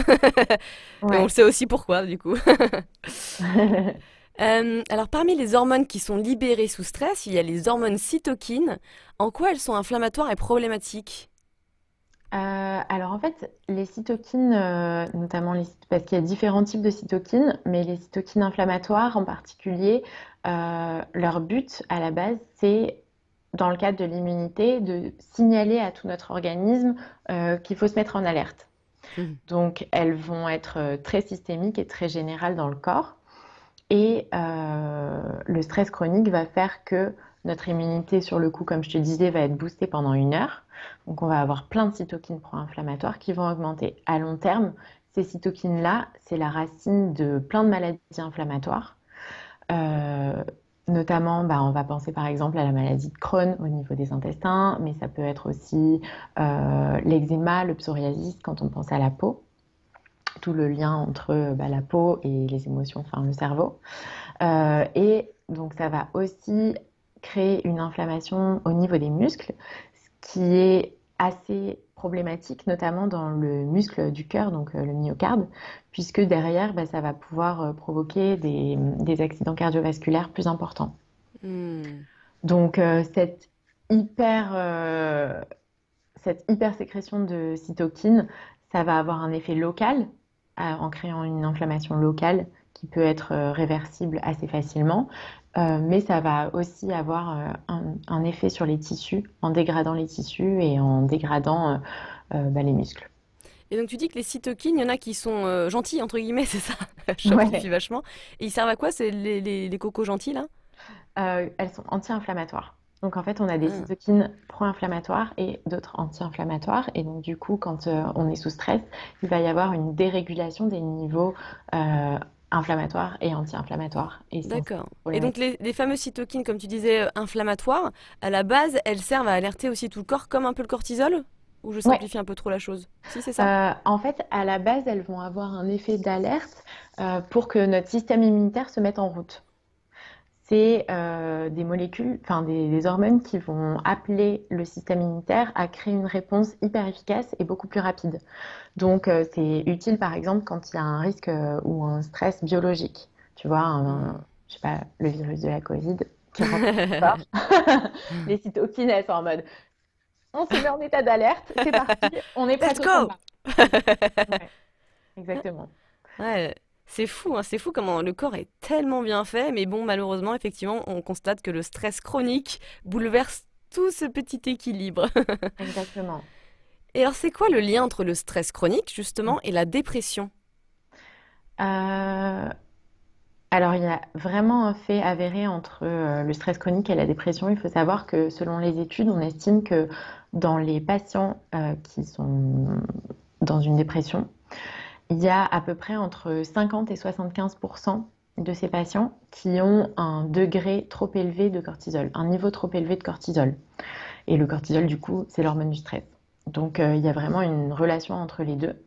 Et on le Ouais. sait aussi pourquoi, du coup. Euh, alors, parmi les hormones qui sont libérées sous stress, il y a les hormones cytokines. En quoi elles sont inflammatoires et problématiques? Euh, alors en fait, les cytokines, euh, notamment les, parce qu'il y a différents types de cytokines, mais les cytokines inflammatoires en particulier, euh, leur but à la base, c'est dans le cadre de l'immunité, de signaler à tout notre organisme euh, qu'il faut se mettre en alerte. Mhm. Donc elles vont être euh, très systémiques et très générales dans le corps. Et euh, le stress chronique va faire que notre immunité, sur le coup, comme je te disais, va être boostée pendant une heure. Donc, on va avoir plein de cytokines pro-inflammatoires qui vont augmenter. À long terme, ces cytokines-là, c'est la racine de plein de maladies inflammatoires. Euh, Notamment, bah, on va penser par exemple à la maladie de Crohn au niveau des intestins, mais ça peut être aussi euh, l'eczéma, le psoriasis quand on pense à la peau, tout le lien entre bah, la peau et les émotions, enfin le cerveau. Euh, et donc, ça va aussi créer une inflammation au niveau des muscles, ce qui est assez problématique, notamment dans le muscle du cœur, donc euh, le myocarde, puisque derrière, bah, ça va pouvoir euh, provoquer des, des accidents cardiovasculaires plus importants. Hmm. Donc, euh, cette hyper, euh, cette hypersécrétion de cytokines, ça va avoir un effet local euh, en créant une inflammation locale qui peut être euh, réversible assez facilement. Euh, mais ça va aussi avoir euh, un, un effet sur les tissus en dégradant les tissus et en dégradant euh, euh, bah, les muscles. Et donc tu dis que les cytokines, il y en a qui sont euh, gentils, entre guillemets, c'est ça? Je simplifie Ouais. vachement. Et ils servent à quoi, c'est les, les, les cocos gentils, là? Euh, elles sont anti-inflammatoires. Donc en fait, on a des Ah, cytokines pro-inflammatoires et d'autres anti-inflammatoires. Et donc du coup, quand euh, on est sous stress, il va y avoir une dérégulation des niveaux euh, inflammatoires et anti-inflammatoires. Et c'est d'accord. Et donc problématique. les, les fameuses cytokines, comme tu disais, euh, inflammatoires, à la base, elles servent à alerter aussi tout le corps, comme un peu le cortisol? Ou je Ouais, simplifie un peu trop la chose? Si, c'est ça? euh, en fait, à la base, elles vont avoir un effet d'alerte euh, pour que notre système immunitaire se mette en route. C'est euh, des molécules, enfin des, des hormones qui vont appeler le système immunitaire à créer une réponse hyper efficace et beaucoup plus rapide. Donc, euh, c'est utile, par exemple, quand il y a un risque euh, ou un stress biologique. Tu vois, un, Hmm. je sais pas, le virus de la Covid qui rentre dans le corps. Les cytokines, elles sont en mode, on se met en état d'alerte, c'est parti, on est Let's prêt au go! combat. Ouais, exactement. Ouais, c'est fou, hein, c'est fou comment le corps est tellement bien fait, mais bon, malheureusement, effectivement, on constate que le stress chronique bouleverse tout ce petit équilibre. Exactement. Et alors, c'est quoi le lien entre le stress chronique, justement, et la dépression? Euh, alors, il y a vraiment un fait avéré entre euh, le stress chronique et la dépression. Il faut savoir que selon les études, on estime que dans les patients euh, qui sont dans une dépression, il y a à peu près entre cinquante et soixante-quinze pour cent de ces patients qui ont un degré trop élevé de cortisol, un niveau trop élevé de cortisol. Et le cortisol, du coup, c'est l'hormone du stress. Donc, euh, il y a vraiment une relation entre les deux.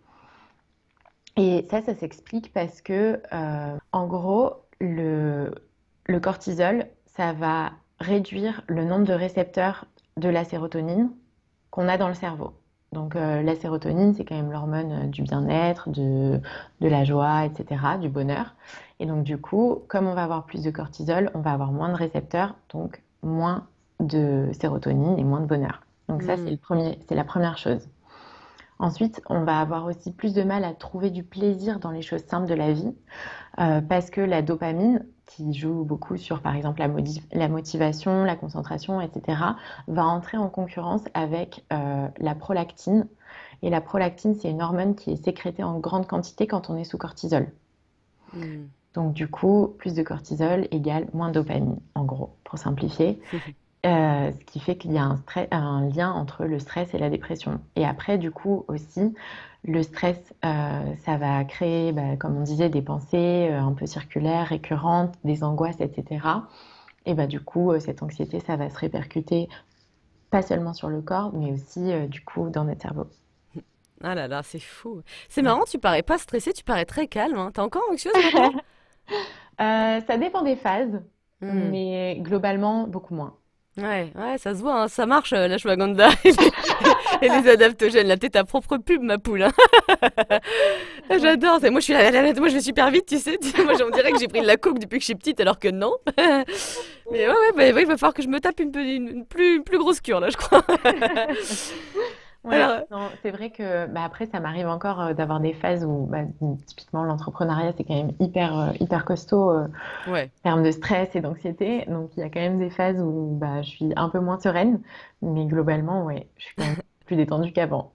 Et ça, ça s'explique parce que, euh, en gros, le, le cortisol, ça va réduire le nombre de récepteurs de la sérotonine qu'on a dans le cerveau. Donc, euh, la sérotonine, c'est quand même l'hormone euh, du bien-être, de, de la joie, et cetera, du bonheur. Et donc, du coup, comme on va avoir plus de cortisol, on va avoir moins de récepteurs, donc moins de sérotonine et moins de bonheur. Donc, ça, c'est Hmm. le premier, c'est la première chose. Ensuite, on va avoir aussi plus de mal à trouver du plaisir dans les choses simples de la vie, euh, parce que la dopamine, qui joue beaucoup sur, par exemple, la, modi- la motivation, la concentration, et cetera, va entrer en concurrence avec euh, la prolactine. Et la prolactine, c'est une hormone qui est sécrétée en grande quantité quand on est sous cortisol. Hmm. Donc, du coup, plus de cortisol égale moins de dopamine, en gros, pour simplifier. Euh, ce qui fait qu'il y a un, stress- un lien entre le stress et la dépression. Et après, du coup, aussi, le stress, euh, ça va créer, bah, comme on disait, des pensées euh, un peu circulaires, récurrentes, des angoisses, et cetera. Et bah, du coup, euh, cette anxiété, ça va se répercuter pas seulement sur le corps, mais aussi, euh, du coup, dans notre cerveau. Ah là là, c'est fou. C'est Ouais. marrant, tu parais pas stressée, tu parais très calme, hein. T'es encore anxieuse maintenant? Euh, ça dépend des phases, Hmm. mais globalement, beaucoup moins. Ouais, ouais, ça se voit, hein, ça marche, euh, la Shwaganda et les, et les adaptogènes. Là, t'es ta propre pub, ma poule, hein. Ouais. J'adore. c'est- Moi, je suis là, là, là, moi, je vais super vite, tu sais. Moi, on dirait que j'ai pris de la coke depuis que je suis petite, alors que non. Mais ouais, ouais, bah, ouais, il va falloir que je me tape une, pe- une- une plus, une plus grosse cure, là, je crois. Ouais, Alors, non, c'est vrai que bah, après, ça m'arrive encore euh, d'avoir des phases où bah, typiquement l'entrepreneuriat, c'est quand même hyper, euh, hyper costaud euh, ouais. en termes de stress et d'anxiété. Donc il y a quand même des phases où bah, je suis un peu moins sereine, mais globalement, ouais, je suis quand même plus détendue qu'avant.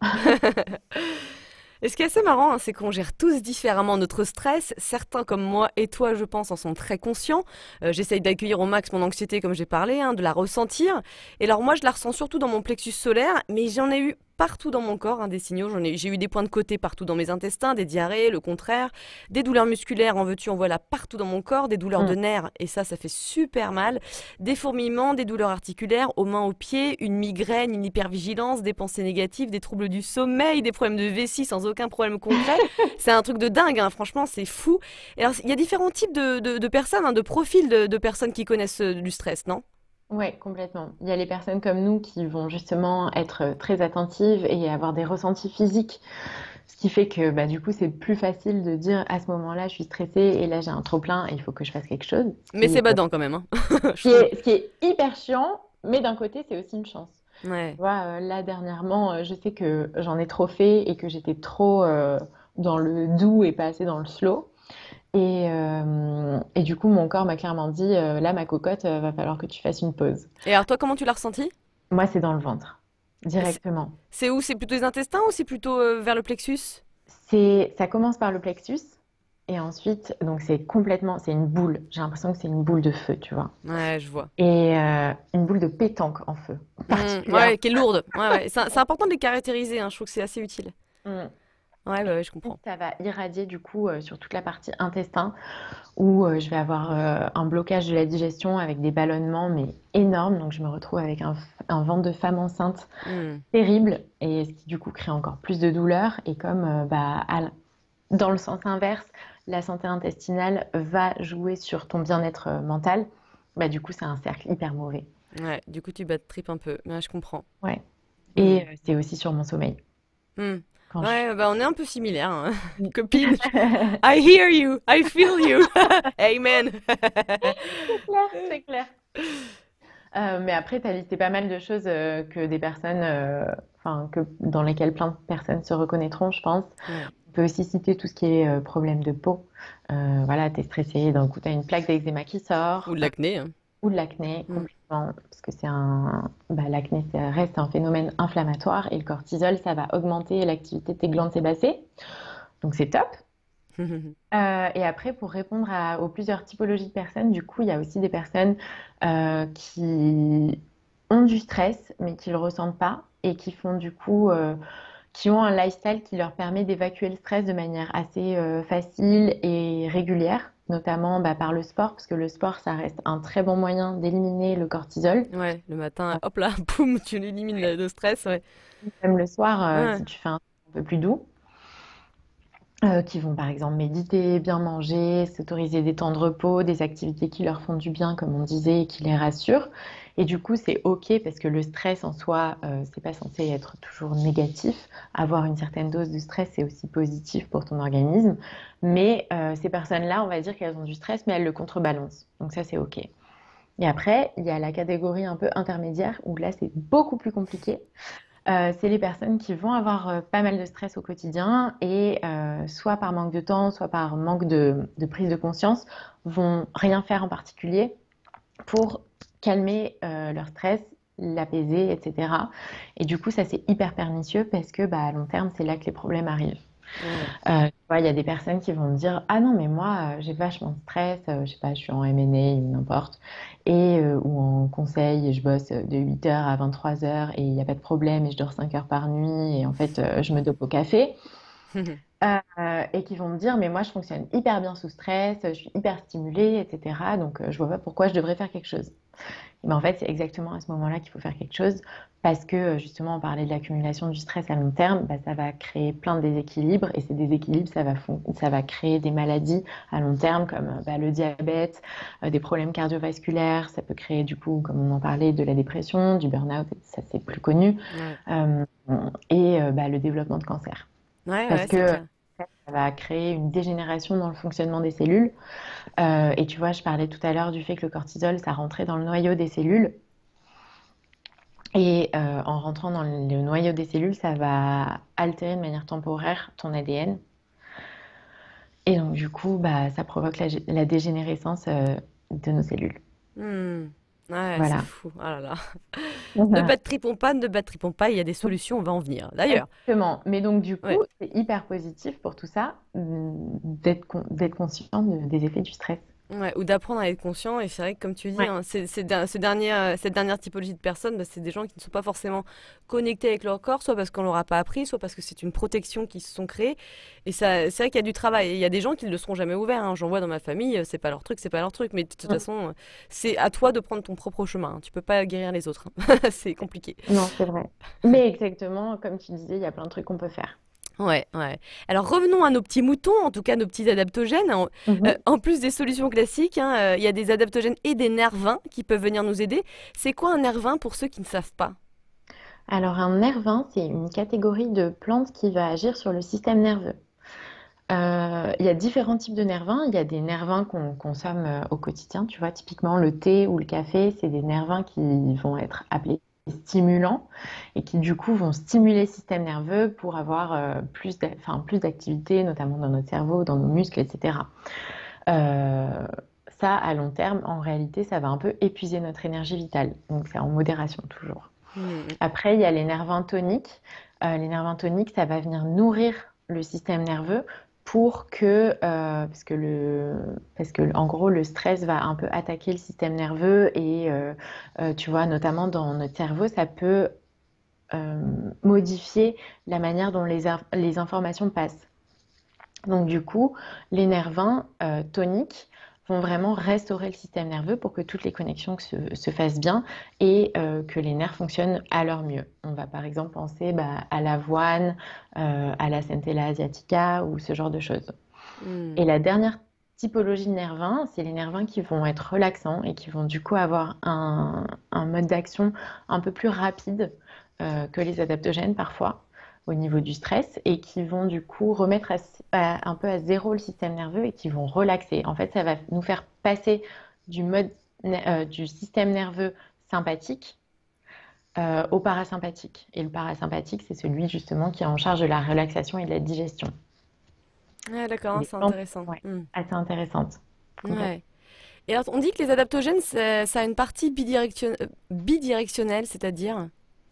Et ce qui est assez marrant, hein, c'est qu'on gère tous différemment notre stress. Certains, comme moi et toi, je pense, en sont très conscients. Euh, J'essaye d'accueillir au max mon anxiété, comme j'ai parlé, hein, de la ressentir. Et alors moi, je la ressens surtout dans mon plexus solaire, mais j'en ai eu partout dans mon corps, hein, des signaux. J'en ai, j'ai eu des points de côté partout dans mes intestins, des diarrhées, le contraire, des douleurs musculaires, en veux-tu, en voilà, partout dans mon corps, des douleurs de Mm. nerfs, et ça, ça fait super mal, des fourmillements, des douleurs articulaires, aux mains, aux pieds, une migraine, une hypervigilance, des pensées négatives, des troubles du sommeil, des problèmes de vessie sans aucun problème concret. C'est un truc de dingue, hein, franchement, c'est fou. Et alors, il y a différents types de, de- de personnes, hein, de profils de, de personnes qui connaissent euh, du stress, non? Ouais, complètement. Il y a les personnes comme nous qui vont justement être très attentives et avoir des ressentis physiques. Ce qui fait que bah, du coup, c'est plus facile de dire à ce moment-là, je suis stressée et là, j'ai un trop-plein et il faut que je fasse quelque chose. Ce Mais qui, c'est euh, badant quand même, hein, ce je qui trouve. est, ce qui est hyper chiant, mais d'un côté, c'est aussi une chance. Tu Ouais. vois, euh, là, dernièrement, euh, je sais que j'en ai trop fait et que j'étais trop euh, dans le doux et pas assez dans le slow. Et, euh, et du coup, mon corps m'a clairement dit, euh, là, ma cocotte, euh, va falloir que tu fasses une pause. Et alors, toi, comment tu l'as ressenti? Moi, c'est dans le ventre, C'est directement. c'est où? C'est plutôt les intestins ou c'est plutôt euh, vers le plexus? C'est, ça commence par le plexus. Et ensuite, donc c'est complètement, c'est une boule. J'ai l'impression que c'est une boule de feu, tu vois. Ouais, je vois. Et euh, une boule de pétanque en feu, Hmm, particulièrement. ouais, qui est lourde. Ouais, ouais. C'est c'est important de les caractériser, hein. Je trouve que c'est assez utile. Mm. Ouais, bah ouais, je comprends. Ça va irradier du coup euh, sur toute la partie intestin où euh, je vais avoir euh, un blocage de la digestion avec des ballonnements mais énormes. Donc je me retrouve avec un, un ventre de femme enceinte Hmm. terrible et ce qui du coup crée encore plus de douleur. Et comme euh, bah, à l- dans le sens inverse, la santé intestinale va jouer sur ton bien-être euh, mental, bah du coup c'est un cercle hyper mauvais. Ouais, du coup, tu bad trip un peu. Ouais, je comprends. Ouais. Et Hmm. euh, c'est aussi sur mon sommeil. Hmm. Quand je... Ouais, bah on est un peu similaires, hein. Copine, je- I hear you, I feel you. Amen. C'est clair, c'est clair. Euh, mais après, tu as listé pas mal de choses euh, que des personnes, euh, enfin, que, dans lesquelles plein de personnes se reconnaîtront, je pense. Ouais. On peut aussi citer tout ce qui est euh, problème de peau. Euh, voilà, tu es stressé, d'un coup, tu as une plaque d'eczéma qui Ou sort, de euh, l'acné, hein. ou de l'acné, Hmm. complètement, parce que c'est un, bah, l'acné, ça reste un phénomène inflammatoire et le cortisol, ça va augmenter l'activité de tes glandes sébacées. Donc, c'est top. Euh, et après, pour répondre à- aux plusieurs typologies de personnes, du coup, il y a aussi des personnes euh, qui ont du stress, mais qui le ressentent pas et qui font du coup, euh, qui ont un lifestyle qui leur permet d'évacuer le stress de manière assez euh, facile et régulière, notamment bah, par le sport, parce que le sport, ça reste un très bon moyen d'éliminer le cortisol. Ouais, le matin, hop là, boum, tu élimines le, le stress, ouais. Même le soir, euh, Ouais. si tu fais un un peu plus doux. Euh, qui vont par exemple méditer, bien manger, s'autoriser des temps de repos, des activités qui leur font du bien, comme on disait, et qui les rassurent. Et du coup, c'est OK parce que le stress en soi, euh, c'est pas censé être toujours négatif. Avoir une certaine dose de stress, c'est aussi positif pour ton organisme. Mais euh, ces personnes-là, on va dire qu'elles ont du stress, mais elles le contrebalancent. Donc ça, c'est OK. Et après, il y a la catégorie un peu intermédiaire où là, c'est beaucoup plus compliqué. Euh, c'est les personnes qui vont avoir euh, pas mal de stress au quotidien et euh, soit par manque de temps, soit par manque de, de prise de conscience, vont rien faire en particulier pour calmer euh, leur stress, l'apaiser, et cetera. Et du coup, ça c'est hyper pernicieux parce que bah, à long terme, c'est là que les problèmes arrivent. Ouais. Euh, tu vois, il y a des personnes qui vont me dire, ah non, mais moi, euh, j'ai vachement de stress, euh, je sais pas, je suis en M and A ou n'importe, et, euh, ou en conseil, et je bosse de huit heures à vingt-trois heures, et il n'y a pas de problème, et je dors cinq heures par nuit, et en fait, euh, je me dope au café, euh, et qui vont me dire, mais moi, je fonctionne hyper bien sous stress, je suis hyper stimulée, et cetera, donc euh, je vois pas pourquoi je devrais faire quelque chose. Mais en fait, c'est exactement à ce moment-là qu'il faut faire quelque chose parce que euh, justement, on parlait de l'accumulation du stress à long terme, bah, ça va créer plein de déséquilibres et ces déséquilibres, ça va, fon- ça va créer des maladies à long terme comme euh, bah, le diabète, euh, des problèmes cardiovasculaires, ça peut créer du coup, comme on en parlait, de la dépression, du burn-out, ça c'est plus connu, Ouais. euh, et euh, bah, le développement de cancer. Ouais, Parce ouais, c'est que clair. ça va créer une dégénération dans le fonctionnement des cellules. Euh, et tu vois, je parlais tout à l'heure du fait que le cortisol, ça rentrait dans le noyau des cellules. Et euh, en rentrant dans le noyau des cellules, ça va altérer de manière temporaire ton A D N. Et donc, du coup, bah, ça provoque la, la dégénérescence euh, de nos cellules. Hmm. Ouais, c'est Voilà. fou. Ah là là. Ne bad tripons pas, ne bad tripons pas, il y a des solutions, on va en venir. D'ailleurs, Exactement. Mais donc, du ouais. coup, c'est hyper positif pour tout ça hum, d'être con- d'être conscient de- des effets du stress. Ouais, ou d'apprendre à être conscient. Et c'est vrai que, comme tu dis, Ouais. hein, c'est, c'est der- ce dernier, euh, cette dernière typologie de personnes, bah, c'est des gens qui ne sont pas forcément connectés avec leur corps, soit parce qu'on leur a pas appris, soit parce que c'est une protection qu'ils se sont créée. Et ça, c'est vrai qu'il y a du travail. Et il y a des gens qui ne le seront jamais ouverts, hein. J'en vois dans ma famille, euh, c'est pas leur truc, c'est pas leur truc. Mais de toute Mm. façon, euh, c'est à toi de prendre ton propre chemin, hein. Tu peux pas guérir les autres, hein. C'est compliqué. Non, c'est vrai. Mais exactement, comme tu disais, il y a plein de trucs qu'on peut faire. Ouais, ouais. Alors revenons à nos petits moutons, en tout cas nos petits adaptogènes. En, euh, Mhm. en plus des solutions classiques, hein, euh, il y a des adaptogènes et des nervins qui peuvent venir nous aider. C'est quoi un nervin pour ceux qui ne savent pas? Alors, un nervin, c'est une catégorie de plantes qui va agir sur le système nerveux. Euh, il y a différents types de nervins. Il y a des nervins qu'on consomme euh, au quotidien. Tu vois, typiquement le thé ou le café, c'est des nervins qui vont être appelés stimulants et qui du coup vont stimuler le système nerveux pour avoir euh, plus d'a- enfin, plus d'activité, notamment dans notre cerveau, dans nos muscles, et cetera. Euh, Ça, à long terme, en réalité, ça va un peu épuiser notre énergie vitale. Donc, c'est en modération toujours. Hmm. Après, il y a les nervins toniques. Euh, les nervins toniques, ça va venir nourrir le système nerveux pour que, euh, parce que le, parce que en gros, le stress va un peu attaquer le système nerveux et euh, euh, tu vois, notamment dans notre cerveau, ça peut euh, modifier la manière dont les, inf- les informations passent. Donc du coup, les nervins euh, toniques vont vraiment restaurer le système nerveux pour que toutes les connexions se, se fassent bien et euh, que les nerfs fonctionnent à leur mieux. On va par exemple penser bah, à l'avoine, euh, à la centella asiatica ou ce genre de choses. Hmm. Et la dernière typologie de nervins, c'est les nervins qui vont être relaxants et qui vont du coup avoir un, un mode d'action un peu plus rapide euh, que les adaptogènes parfois au niveau du stress et qui vont du coup remettre à- à- un peu à zéro le système nerveux et qui vont relaxer. En fait, ça va nous faire passer du mode euh, du système nerveux sympathique euh, au parasympathique. Et le parasympathique, c'est celui justement qui est en charge de la relaxation et de la digestion. Ah, d'accord, hein, Les c'est plantes, intéressant. ouais, Hmm. assez intéressantes. Complètement. Ouais. Et alors, on dit que les adaptogènes, ça, ça a une partie bidirection- euh, bidirectionnelle, c'est-à-dire?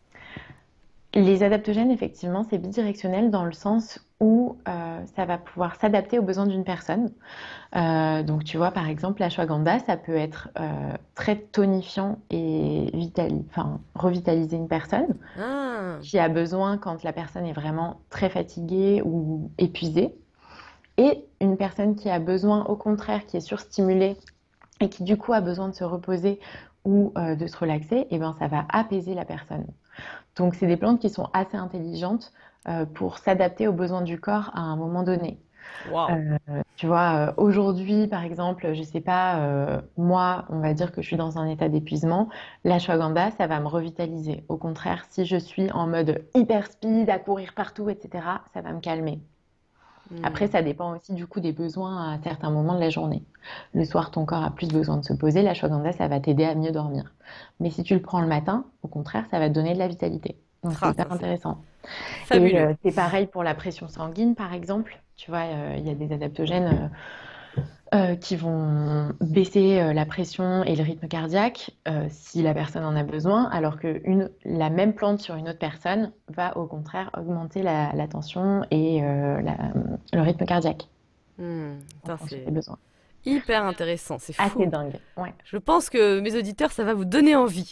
Les adaptogènes, effectivement, c'est bidirectionnel dans le sens où euh, ça va pouvoir s'adapter aux besoins d'une personne. Euh, donc, tu vois, par exemple, l'ashwagandha, ça peut être euh, très tonifiant et vitali- enfin, revitaliser une personne Ah, qui a besoin quand la personne est vraiment très fatiguée ou épuisée. Et une personne qui a besoin, au contraire, qui est surstimulée et qui du coup a besoin de se reposer ou euh, de se relaxer, et ben ça va apaiser la personne. Donc c'est des plantes qui sont assez intelligentes euh, pour s'adapter aux besoins du corps à un moment donné. waouh. Euh, Tu vois, euh, aujourd'hui par exemple, je sais pas, euh, moi on va dire que je suis dans un état d'épuisement, l'ashwagandha ça va me revitaliser. Au contraire, si je suis en mode hyper speed, à courir partout, et cetera, ça va me calmer. Après, Hmm. ça dépend aussi du coup des besoins à certains moments de la journée. Le soir, ton corps a plus besoin de se poser, l'ashwagandha, ça va t'aider à mieux dormir. Mais si tu le prends le matin, au contraire, ça va te donner de la vitalité. Donc c'est Ah, hyper ça, c'est intéressant. Et fabuleux. euh, c'est pareil pour la pression sanguine, par exemple. Tu vois, euh, il y a des adaptogènes euh, euh, qui vont baisser euh, la pression et le rythme cardiaque euh, si la personne en a besoin, alors que une, la même plante sur une autre personne va au contraire augmenter la, la tension et euh, la- le rythme cardiaque Hmm. en Putain, fonction des c'est besoins. hyper intéressant, c'est Assez fou. dingue, ouais. Je pense que mes auditeurs, ça va vous donner envie.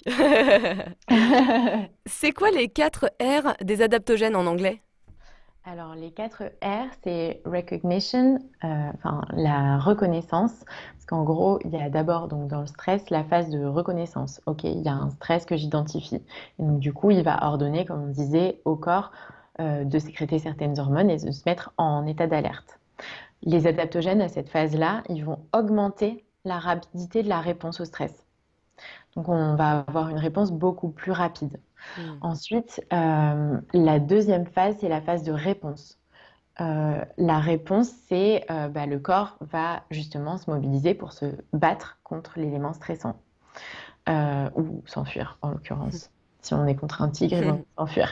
C'est quoi les quatre R des adaptogènes en anglais? Alors, les quatre R, c'est recognition, euh, enfin la reconnaissance, parce qu'en gros, il y a d'abord donc dans le stress la phase de reconnaissance. Ok, il y a un stress que j'identifie, et donc du coup, il va ordonner, comme on disait, au corps euh, de sécréter certaines hormones et de se mettre en état d'alerte. Les adaptogènes à cette phase-là, ils vont augmenter la rapidité de la réponse au stress. Donc, on va avoir une réponse beaucoup plus rapide. Hmm. Ensuite, euh, la deuxième phase, c'est la phase de réponse. Euh, la réponse, c'est euh, bah, le corps va justement se mobiliser pour se battre contre l'élément stressant euh, ou s'enfuir en l'occurrence. Si on est contre un tigre, il va s'enfuir.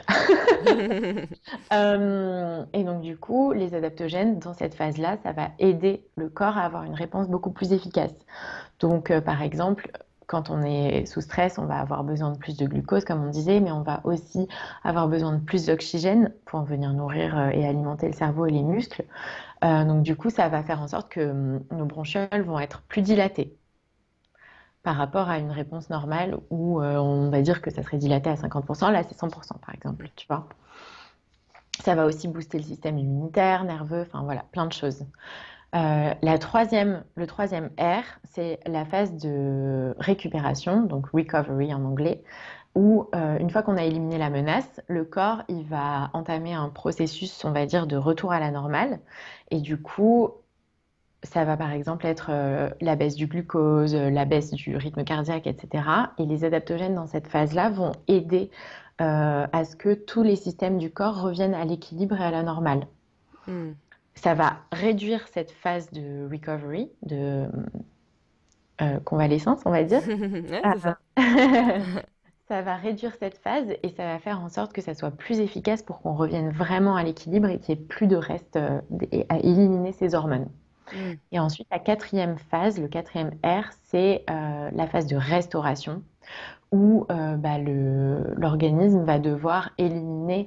Euh, et donc du coup, les adaptogènes, dans cette phase-là, ça va aider le corps à avoir une réponse beaucoup plus efficace. Donc, euh, par exemple, quand on est sous stress, on va avoir besoin de plus de glucose, comme on disait, mais on va aussi avoir besoin de plus d'oxygène pour venir nourrir euh, et alimenter le cerveau et les muscles. Euh, donc, du coup, ça va faire en sorte que hum, nos bronchioles vont être plus dilatées par rapport à une réponse normale où euh, on va dire que ça serait dilaté à cinquante pour cent. Là, c'est cent pour cent, par exemple, tu vois. Ça va aussi booster le système immunitaire, nerveux, enfin voilà, plein de choses. Euh, la troisième, le troisième R, c'est la phase de récupération, donc recovery en anglais, où euh, une fois qu'on a éliminé la menace, le corps il va entamer un processus, on va dire, de retour à la normale. Et du coup, ça va par exemple être euh, la baisse du glucose, euh, la baisse du rythme cardiaque, et cetera. Et les adaptogènes dans cette phase-là vont aider euh, à ce que tous les systèmes du corps reviennent à l'équilibre et à la normale. Hmm. Ça va réduire cette phase de recovery, de euh, convalescence, on va dire. Ouais, c'est ça. Euh, Ça va réduire cette phase et ça va faire en sorte que ça soit plus efficace pour qu'on revienne vraiment à l'équilibre et qu'il n'y ait plus de reste euh, et à éliminer ces hormones. Hmm. Et ensuite, la quatrième phase, le quatrième R, c'est euh, la phase de restauration où euh, bah, le- l'organisme va devoir éliminer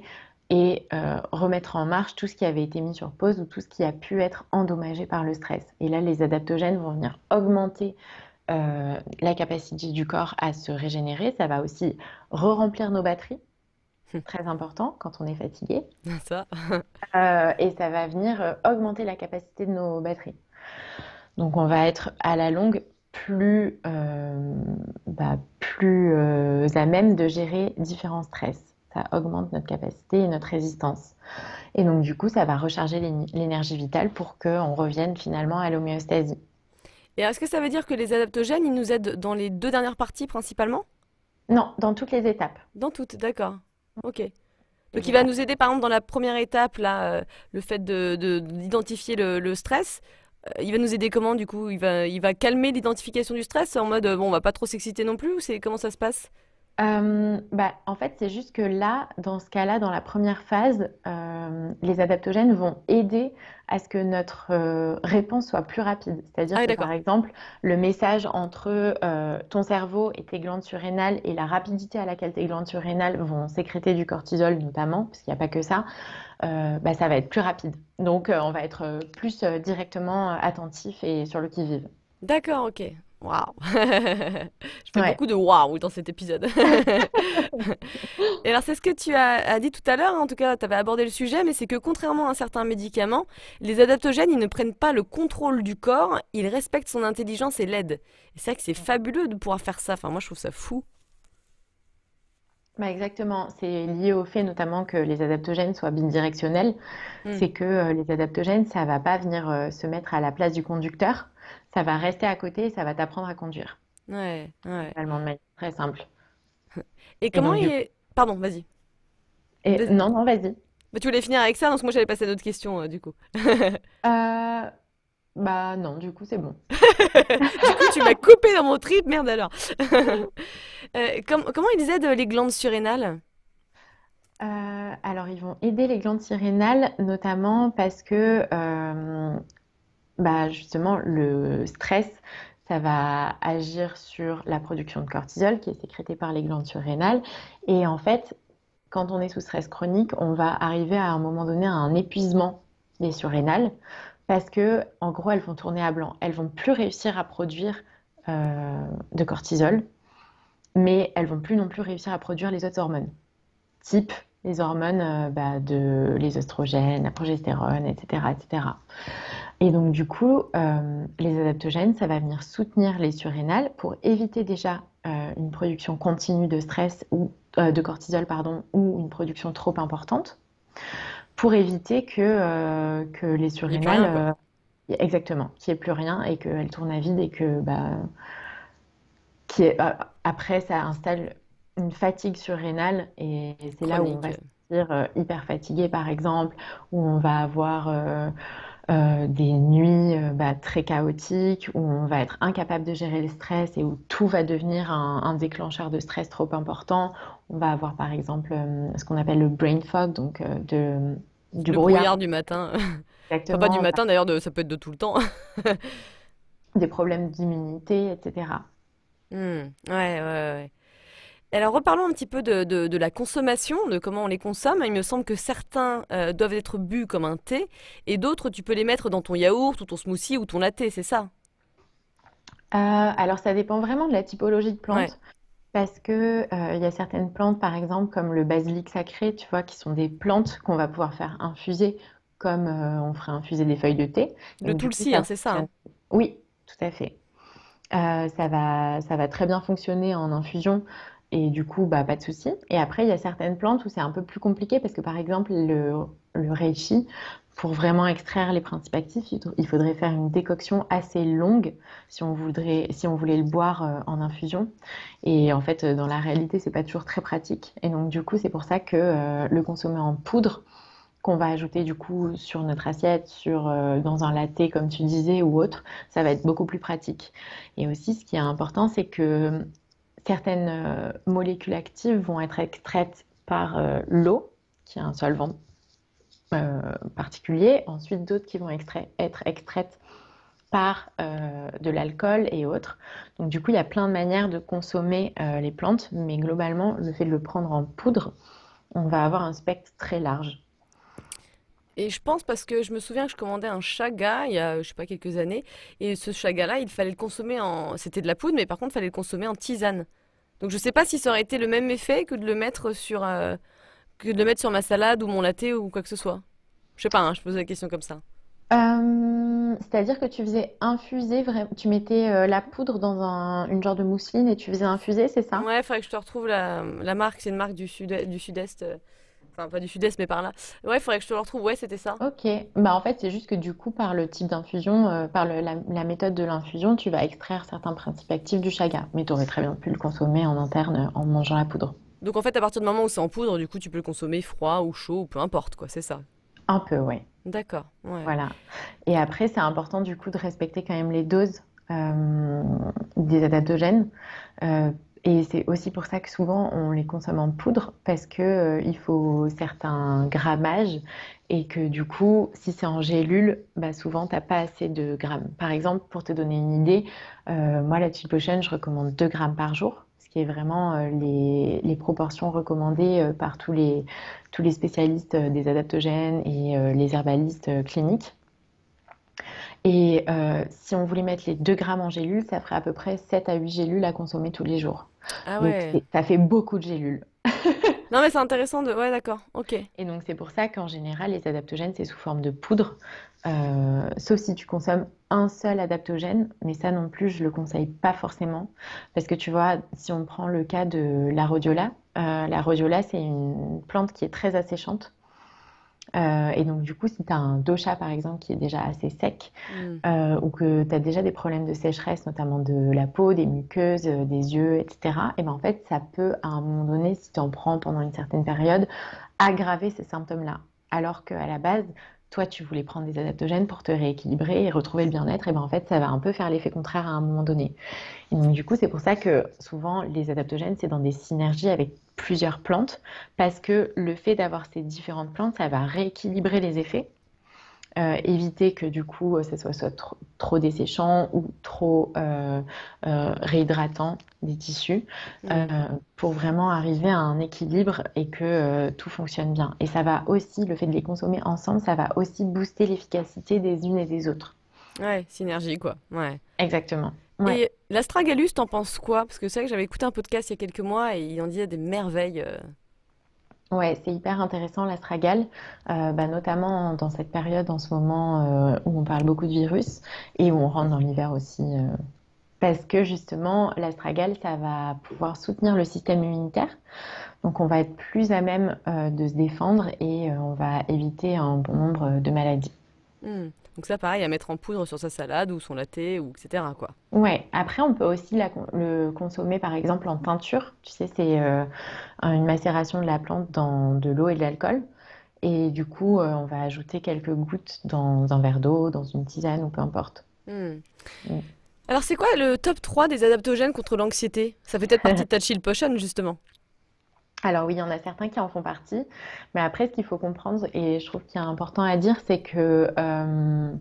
et euh, remettre en marche tout ce qui avait été mis sur pause ou tout ce qui a pu être endommagé par le stress. Et là, les adaptogènes vont venir augmenter euh, la capacité du corps à se régénérer. Ça va aussi re-remplir nos batteries, très important quand on est fatigué. Ça. Euh, et ça va venir euh, augmenter la capacité de nos batteries. Donc on va être à la longue plus, euh, bah, plus euh, à même de gérer différents stress. Ça augmente notre capacité et notre résistance. Et donc du coup, ça va recharger l'énergie vitale pour qu'on revienne finalement à l'homéostasie. Et est-ce que ça veut dire que les adaptogènes, ils nous aident dans les deux dernières parties principalement? Non, dans toutes les étapes. Dans toutes, d'accord. Ok. Les Donc il va étapes. nous aider par exemple dans la première étape, là, euh, le fait de, de- d'identifier le, le stress. Euh, il va nous aider comment du coup? Il va, il va calmer l'identification du stress en mode euh, bon, on va pas trop s'exciter non plus ou c'est comment ça se passe? Euh, bah, en fait, c'est juste que là, dans ce cas-là, dans la première phase, euh, les adaptogènes vont aider à ce que notre euh, réponse soit plus rapide. Ah C'est-à-dire oui, que, par d'accord. exemple, le message entre euh, ton cerveau et tes glandes surrénales et la rapidité à laquelle tes glandes surrénales vont sécréter du cortisol, notamment, parce qu'il n'y a pas que ça, euh, bah, ça va être plus rapide. Donc, euh, on va être euh, plus euh, directement euh, attentif et sur le qui-vive. D'accord, ok. Waouh. Je fais Ouais. beaucoup de waouh dans cet épisode. Et alors, c'est ce que tu as, as dit tout à l'heure, hein, en tout cas, tu avais abordé le sujet, mais c'est que contrairement à certains médicaments, les adaptogènes, ils ne prennent pas le contrôle du corps, ils respectent son intelligence et l'aident. Et c'est vrai que c'est fabuleux de pouvoir faire ça. Enfin, moi, je trouve ça fou. Bah exactement, c'est lié au fait notamment que les adaptogènes soient bidirectionnels. Hmm. C'est que euh, les adaptogènes, ça va pas venir euh, se mettre à la place du conducteur, ça va rester à côté et ça va t'apprendre à conduire, Ouais, ouais. finalement, de manière très simple. Et Et comment donc il du coup, est... Pardon, vas-y. et, Vas-y. non, non, vas-y. Bah, tu voulais finir avec ça, parce que moi, j'allais passer à d'autres questions, euh, du coup. Euh, bah non, du coup, c'est bon. Du coup, tu m'as coupé dans mon trip, merde alors. Euh, com- comment ils aident les glandes surrénales? Euh, alors, ils vont aider les glandes surrénales, notamment parce que euh, bah, justement, le stress, ça va agir sur la production de cortisol qui est sécrétée par les glandes surrénales. Et en fait, quand on est sous stress chronique, on va arriver à un moment donné à un épuisement des surrénales parce que, en gros, elles vont tourner à blanc. Elles vont plus réussir à produire euh, de cortisol, mais elles vont plus non plus réussir à produire les autres hormones, type les hormones euh, bah, de les oestrogènes, la progestérone, et cetera, et cetera. Et donc, du coup, euh, les adaptogènes, ça va venir soutenir les surrénales pour éviter déjà euh, une production continue de stress ou euh, de cortisol, pardon, ou une production trop importante, pour éviter que, euh, que les Il n'y a plus surrénales, rien, quoi. euh, exactement, qu'il n'y ait plus rien et qu'elles tournent à vide et que, bah, qui est, euh, après, ça installe une fatigue surrénale et c'est là où on Chronique. va se sentir euh, hyper fatigué, par exemple, où on va avoir euh, euh, des nuits euh, bah, très chaotiques, où on va être incapable de gérer le stress et où tout va devenir un, un déclencheur de stress trop important. On va avoir par exemple euh, ce qu'on appelle le brain fog, donc euh, de, du Le brouillard brouillard du matin. Enfin, pas du exactement, matin, d'ailleurs, de... ça peut être de tout le temps. des problèmes d'immunité, et cetera. Hmm. Ouais, ouais, ouais. Alors reparlons un petit peu de, de- de la consommation, de comment on les consomme. Il me semble que certains euh, doivent être bu comme un thé et d'autres tu peux les mettre dans ton yaourt ou ton smoothie ou ton latte, c'est ça? Euh, alors ça dépend vraiment de la typologie de Ouais. plante. Parce que euh, il y a certaines plantes, par exemple, comme le basilic sacré, tu vois, qui sont des plantes qu'on va pouvoir faire infuser comme euh, on ferait infuser des feuilles de thé. Et Le donc, du coup, tulsi, hein, ça c'est ça, fonctionne. hein. Oui, tout à fait. Euh, ça va, ça va très bien fonctionner en infusion et du coup, bah, pas de souci. Et après, il y a certaines plantes où c'est un peu plus compliqué parce que, par exemple, le, le reishi, pour vraiment extraire les principes actifs, il il faudrait faire une décoction assez longue si on voudrait, si on voulait le boire euh, en infusion. Et en fait, euh, dans la réalité, c'est pas toujours très pratique. Et donc, du coup, c'est pour ça que euh, le consommer en poudre, qu'on va ajouter du coup sur notre assiette, sur, euh, dans un latte comme tu disais ou autre, ça va être beaucoup plus pratique. Et aussi, ce qui est important, c'est que certaines euh, molécules actives vont être extraites par euh, l'eau, qui est un solvant euh, particulier, ensuite d'autres qui vont extrait- être extraites par euh, de l'alcool et autres. Donc du coup, il y a plein de manières de consommer euh, les plantes, mais globalement, le fait de le prendre en poudre, on va avoir un spectre très large. Et je pense parce que je me souviens que je commandais un chaga il y a, je sais pas, quelques années. Et ce chaga-là, il fallait le consommer en... C'était de la poudre, mais par contre, il fallait le consommer en tisane. Donc je sais pas si ça aurait été le même effet que de le mettre sur, euh, que de le mettre sur ma salade ou mon latte ou quoi que ce soit. Je sais pas, hein, je pose la question comme ça. Euh, c'est-à-dire que tu faisais infuser, vraiment, tu mettais euh, la poudre dans un, une genre de mousseline et tu faisais infuser, c'est ça? Ouais, faudrait que je te retrouve la, la marque. C'est une marque du sud, du sud-est. euh, Enfin, pas du sud-est, mais par là. Ouais, faudrait que je te le retrouve. Ouais, c'était ça. Ok, bah en fait c'est juste que du coup par le type d'infusion, euh, par le- la, la méthode de l'infusion, tu vas extraire certains principes actifs du chaga, mais tu aurais très bien pu le consommer en interne euh, en mangeant la poudre. Donc en fait, à partir du moment où c'est en poudre, du coup, tu peux le consommer froid ou chaud ou peu importe, quoi. C'est ça. Un peu, ouais. D'accord. Ouais. Voilà. Et après c'est important du coup de respecter quand même les doses euh, des adaptogènes. Euh, et c'est aussi pour ça que souvent on les consomme en poudre parce que euh, il faut certains grammages et que du coup, si c'est en gélule, bah souvent t'as pas assez de grammes. Par exemple, pour te donner une idée, euh, moi la Chill Potion, je recommande deux grammes par jour, ce qui est vraiment euh, les, les proportions recommandées euh, par tous les, tous les spécialistes euh, des adaptogènes et euh, les herbalistes euh, cliniques. Et euh, si on voulait mettre les deux grammes en gélules, ça ferait à peu près sept à huit gélules à consommer tous les jours. Ah Donc ouais. c'est- ça fait beaucoup de gélules. Non, mais c'est intéressant de. Ouais, d'accord. Ok. Et donc c'est pour ça qu'en général, les adaptogènes, c'est sous forme de poudre, euh, sauf si tu consommes un seul adaptogène, mais ça non plus, je le conseille pas forcément, parce que tu vois, si on prend le cas de la rhodiola, euh, la rhodiola, c'est une plante qui est très asséchante. Euh, et donc du coup, si tu as un dosha, par exemple, qui est déjà assez sec, Hmm. euh, ou que tu as déjà des problèmes de sécheresse, notamment de la peau, des muqueuses, euh, des yeux, et cetera, et ben en fait, ça peut, à un moment donné, si tu en prends pendant une certaine période, aggraver ces symptômes-là. Alors qu'à la base, toi, tu voulais prendre des adaptogènes pour te rééquilibrer et retrouver le bien-être, et ben en fait, ça va un peu faire l'effet contraire à un moment donné. Et donc, du coup, c'est pour ça que souvent, les adaptogènes, c'est dans des synergies avec plusieurs plantes, parce que le fait d'avoir ces différentes plantes, ça va rééquilibrer les effets, euh, éviter que du coup, euh, ça soit, soit trop, trop desséchant ou trop euh, euh, réhydratant des tissus, euh, Hmm. pour vraiment arriver à un équilibre et que euh, tout fonctionne bien. Et ça va aussi, le fait de les consommer ensemble, ça va aussi booster l'efficacité des unes et des autres. Ouais, synergie, quoi. Ouais. Exactement. Ouais. Et l'astragalus, t'en penses quoi? Parce que c'est vrai que j'avais écouté un podcast il y a quelques mois et il en disait des merveilles. euh. Ouais, c'est hyper intéressant l'astragale, euh, bah, notamment dans cette période en ce moment euh, où on parle beaucoup de virus et où on rentre dans l'hiver aussi, euh, parce que justement l'astragale, ça va pouvoir soutenir le système immunitaire, donc on va être plus à même euh, de se défendre et euh, on va éviter un bon nombre de maladies. Hmm. Donc ça, pareil, à mettre en poudre sur sa salade ou son latte ou et cetera, quoi. Ouais, après on peut aussi la con- le consommer par exemple en teinture, tu sais, c'est euh, une macération de la plante dans de l'eau et de l'alcool. Et du coup, euh, on va ajouter quelques gouttes dans un verre d'eau, dans une tisane ou peu importe. Hmm. Mm. Alors c'est quoi le top trois des adaptogènes contre l'anxiété? Ça fait peut-être partie de ta chill potion, justement. Alors oui, il y en a certains qui en font partie, mais après, ce qu'il faut comprendre, et je trouve qu'il est important à dire, c'est que euh,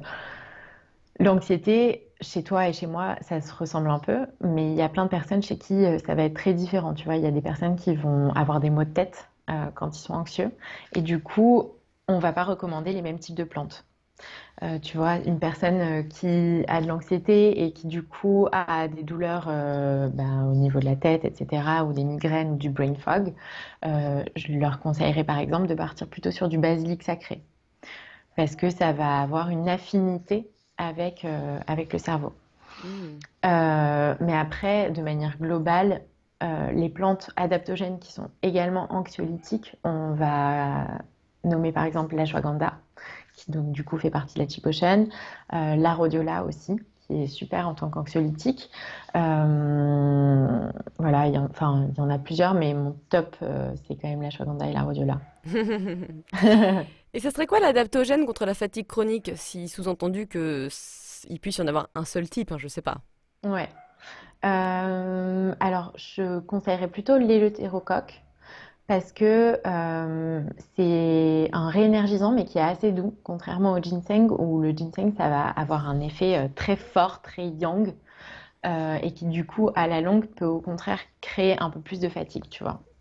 l'anxiété, chez toi et chez moi, ça se ressemble un peu, mais il y a plein de personnes chez qui euh, ça va être très différent. Tu vois, il y a des personnes qui vont avoir des maux de tête euh, quand ils sont anxieux, et du coup, on va pas recommander les mêmes types de plantes. Euh, tu vois, une personne euh, qui a de l'anxiété et qui du coup a des douleurs euh, ben, au niveau de la tête, et cetera, ou des migraines ou du brain fog, euh, je leur conseillerais par exemple de partir plutôt sur du basilic sacré parce que ça va avoir une affinité avec, euh, avec le cerveau. Hmm. Euh, mais après, de manière globale, euh, les plantes adaptogènes qui sont également anxiolytiques, on va nommer par exemple l'ashwagandha, qui donc du coup fait partie de la Chipochen, euh, la rhodiola aussi, qui est super en tant qu'anxiolytique. Euh, voilà, il y en, enfin, il y en a plusieurs, mais mon top, euh, c'est quand même l'ashwagandha et la rhodiola. Et ce serait quoi l'adaptogène contre la fatigue chronique, si sous-entendu que s- il puisse y en avoir un seul type, hein, je sais pas. Ouais. Euh, alors, je conseillerais plutôt l'éleutérocoque parce que euh, c'est un réénergisant mais qui est assez doux, contrairement au ginseng où le ginseng ça va avoir un effet euh, très fort, très yang, euh, et qui du coup à la longue peut au contraire créer un peu plus de fatigue, tu vois.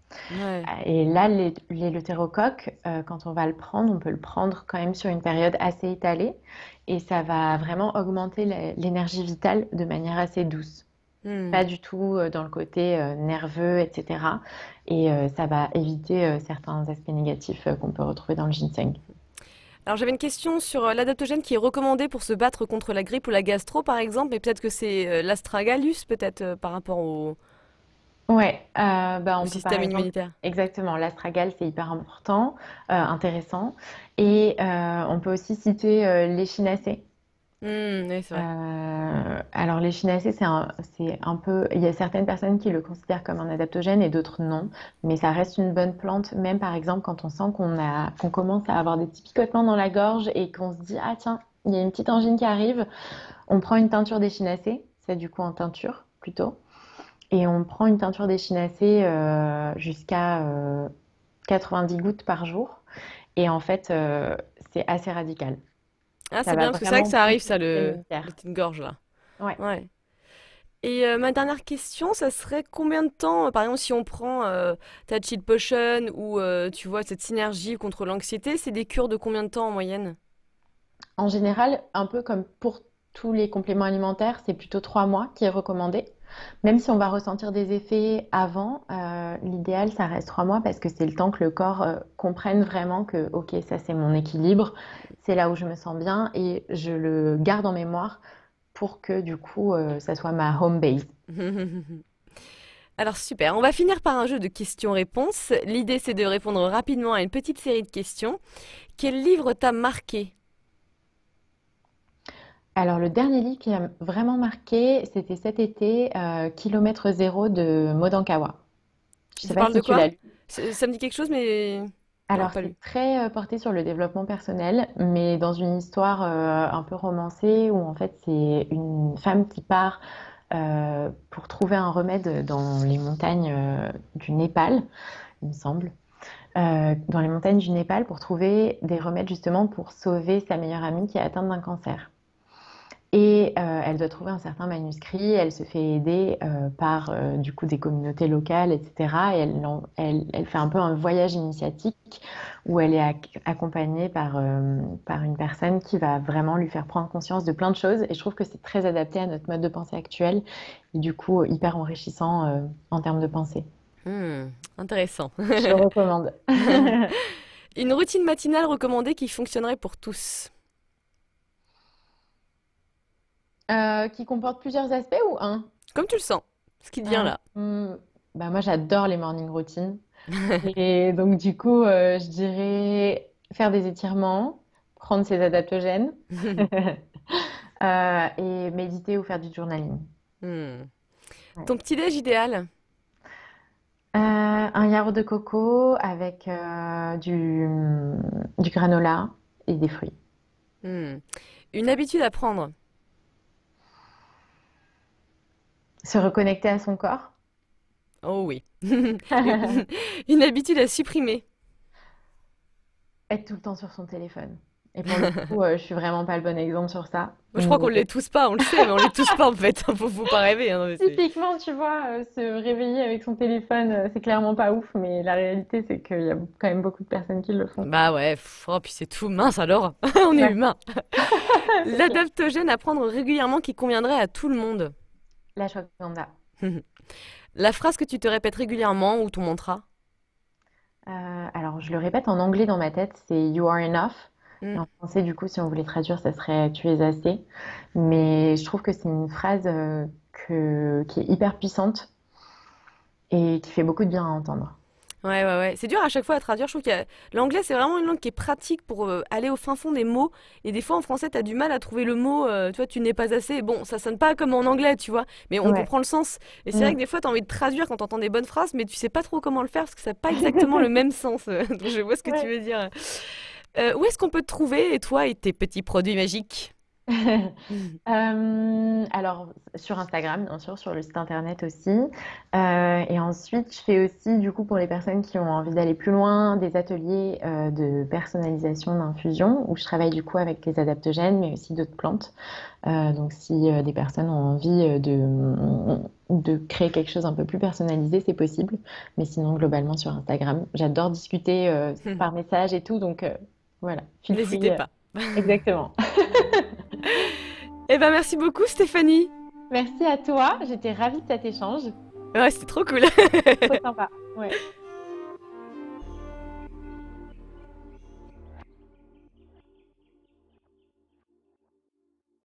Ouais. Et là, l'é- l'éleutérocoque, euh, quand on va le prendre, on peut le prendre quand même sur une période assez étalée et ça va vraiment augmenter la- l'énergie vitale de manière assez douce. Hmm. Pas du tout euh, dans le côté euh, nerveux, et cetera. Et euh, ça va éviter euh, certains aspects négatifs euh, qu'on peut retrouver dans le ginseng. Alors j'avais une question sur euh, l'adaptogène qui est recommandé pour se battre contre la grippe ou la gastro par exemple, mais peut-être que c'est euh, l'astragalus peut-être euh, par rapport au, Ouais, euh, bah, au on peut par système exemple, immunitaire. exactement, l'astragale, c'est hyper important, euh, intéressant. Et euh, on peut aussi citer euh, l'échinacée. Hmm, oui, c'est vrai. Euh, alors l'échinacée, c'est un, c'est un peu, il y a certaines personnes qui le considèrent comme un adaptogène et d'autres non, mais ça reste une bonne plante, même par exemple quand on sent qu'on a, qu'on commence à avoir des petits picotements dans la gorge et qu'on se dit, ah tiens, il y a une petite angine qui arrive, on prend une teinture d'échinacée, c'est du coup en teinture plutôt, et on prend une teinture d'échinacée euh, jusqu'à euh, quatre-vingt-dix gouttes par jour, et en fait, euh, c'est assez radical. Ah, Ça c'est va bien parce que c'est vrai que vraiment ça arrive booster ça, le système le, le immunitaire. petite gorge là. Ouais. Ouais. Et euh, ma dernière question, ça serait combien de temps, euh, par exemple, si on prend euh, ta chill potion ou euh, tu vois cette synergie contre l'anxiété, c'est des cures de combien de temps en moyenne? En général, un peu comme pour tous les compléments alimentaires, c'est plutôt trois mois qui est recommandé. Même si on va ressentir des effets avant, euh, l'idéal, ça reste trois mois parce que c'est le temps que le corps euh, comprenne vraiment que, ok, ça c'est mon équilibre, c'est là où je me sens bien et je le garde en mémoire pour que du coup, euh, ça soit ma home base. Alors super, on va finir par un jeu de questions-réponses. L'idée c'est de répondre rapidement à une petite série de questions. Quel livre t'a marqué? Alors, le dernier livre qui a vraiment marqué, c'était cet été, euh, Kilomètre Zéro de Maud Ankawa. Je sais Ça pas parle si de tu quoi? l'as lu. Ça ça me dit quelque chose, mais non, Alors, pas lu. c'est très euh, porté sur le développement personnel, mais dans une histoire euh, un peu romancée où en fait c'est une femme qui part euh, pour trouver un remède dans les montagnes euh, du Népal, il me semble, Euh, dans les montagnes du Népal pour trouver des remèdes justement pour sauver sa meilleure amie qui est atteinte d'un cancer. Et euh, elle doit trouver un certain manuscrit, elle se fait aider euh, par euh, du coup des communautés locales, et cetera. Et elle, en- elle, elle fait un peu un voyage initiatique où elle est ac- accompagnée par, euh, par une personne qui va vraiment lui faire prendre conscience de plein de choses. Et je trouve que c'est très adapté à notre mode de pensée actuel et du coup hyper enrichissant euh, en termes de pensée. Hmm, intéressant. Je le recommande. Une routine matinale recommandée qui fonctionnerait pour tous. Euh, qui comporte plusieurs aspects ou un? Comme tu le sens. Ce qui te vient Un. là. Hmm, bah moi j'adore les morning routines. Et donc, du coup, euh, je dirais faire des étirements, prendre ses adaptogènes euh, et méditer ou faire du journaling. Hmm. Ouais. Ton petit-déj idéal? Euh, un yaourt de coco avec euh, du, du granola et des fruits. Hmm. Une habitude à prendre? Se reconnecter à son corps. Oh oui. Une une habitude à supprimer? Être tout le temps sur son téléphone. Et pour le coup, euh, je suis vraiment pas le bon exemple sur ça. Moi, je crois qu'on Mais l'est tous pas, on le sait, mais on l'est tous pas en fait. Faut, faut pas rêver, hein, mais c'est- typiquement, tu vois, euh, se réveiller avec son téléphone, euh, c'est clairement pas ouf, mais la réalité, c'est qu'il y a quand même beaucoup de personnes qui le font. Bah ouais, pff, oh, puis c'est tout mince alors. On est Ouais, humain. c'est clair. L'adaptogène à prendre régulièrement qui conviendrait à tout le monde. L'ashwagandha. La phrase que tu te répètes régulièrement ou ton mantra. Euh, alors, je le répète en anglais dans ma tête, c'est You are enough. Et Hmm. en français, du coup, si on voulait traduire, ça serait Tu es assez. Mais je trouve que c'est une phrase euh, que, qui est hyper puissante et qui fait beaucoup de bien à entendre. Ouais, ouais, ouais. C'est dur à chaque fois à traduire. Je trouve que l'anglais, c'est vraiment une langue qui est pratique pour euh, aller au fin fond des mots. Et des fois, en français, t'as du mal à trouver le mot, euh, tu vois, tu n'es pas assez. Bon, ça sonne pas comme en anglais, tu vois, mais on Ouais. comprend le sens. Et c'est vrai Mm. que des fois, t'as envie de traduire quand t'entends des bonnes phrases, mais tu sais pas trop comment le faire parce que ça n'a pas exactement le même sens. Donc, je vois ce que tu Ouais. veux dire. Euh, où est-ce qu'on peut te trouver, et toi et tes petits produits magiques? Euh, alors, sur Instagram, bien sûr, sur le site internet aussi. Euh, et ensuite, je fais aussi, du coup, pour les personnes qui ont envie d'aller plus loin, des ateliers euh, de personnalisation d'infusion, où je travaille du coup avec les adaptogènes, mais aussi d'autres plantes. Euh, donc, si euh, des personnes ont envie euh, de, de créer quelque chose un peu plus personnalisé, c'est possible. Mais sinon, globalement, sur Instagram, j'adore discuter euh, par message et tout. Donc, euh, voilà, feel free. N'hésitez euh, pas. exactement. Eh ben, merci beaucoup, Stéphanie. Merci à toi, j'étais ravie de cet échange. Ouais, c'était trop cool. Trop sympa. Ouais.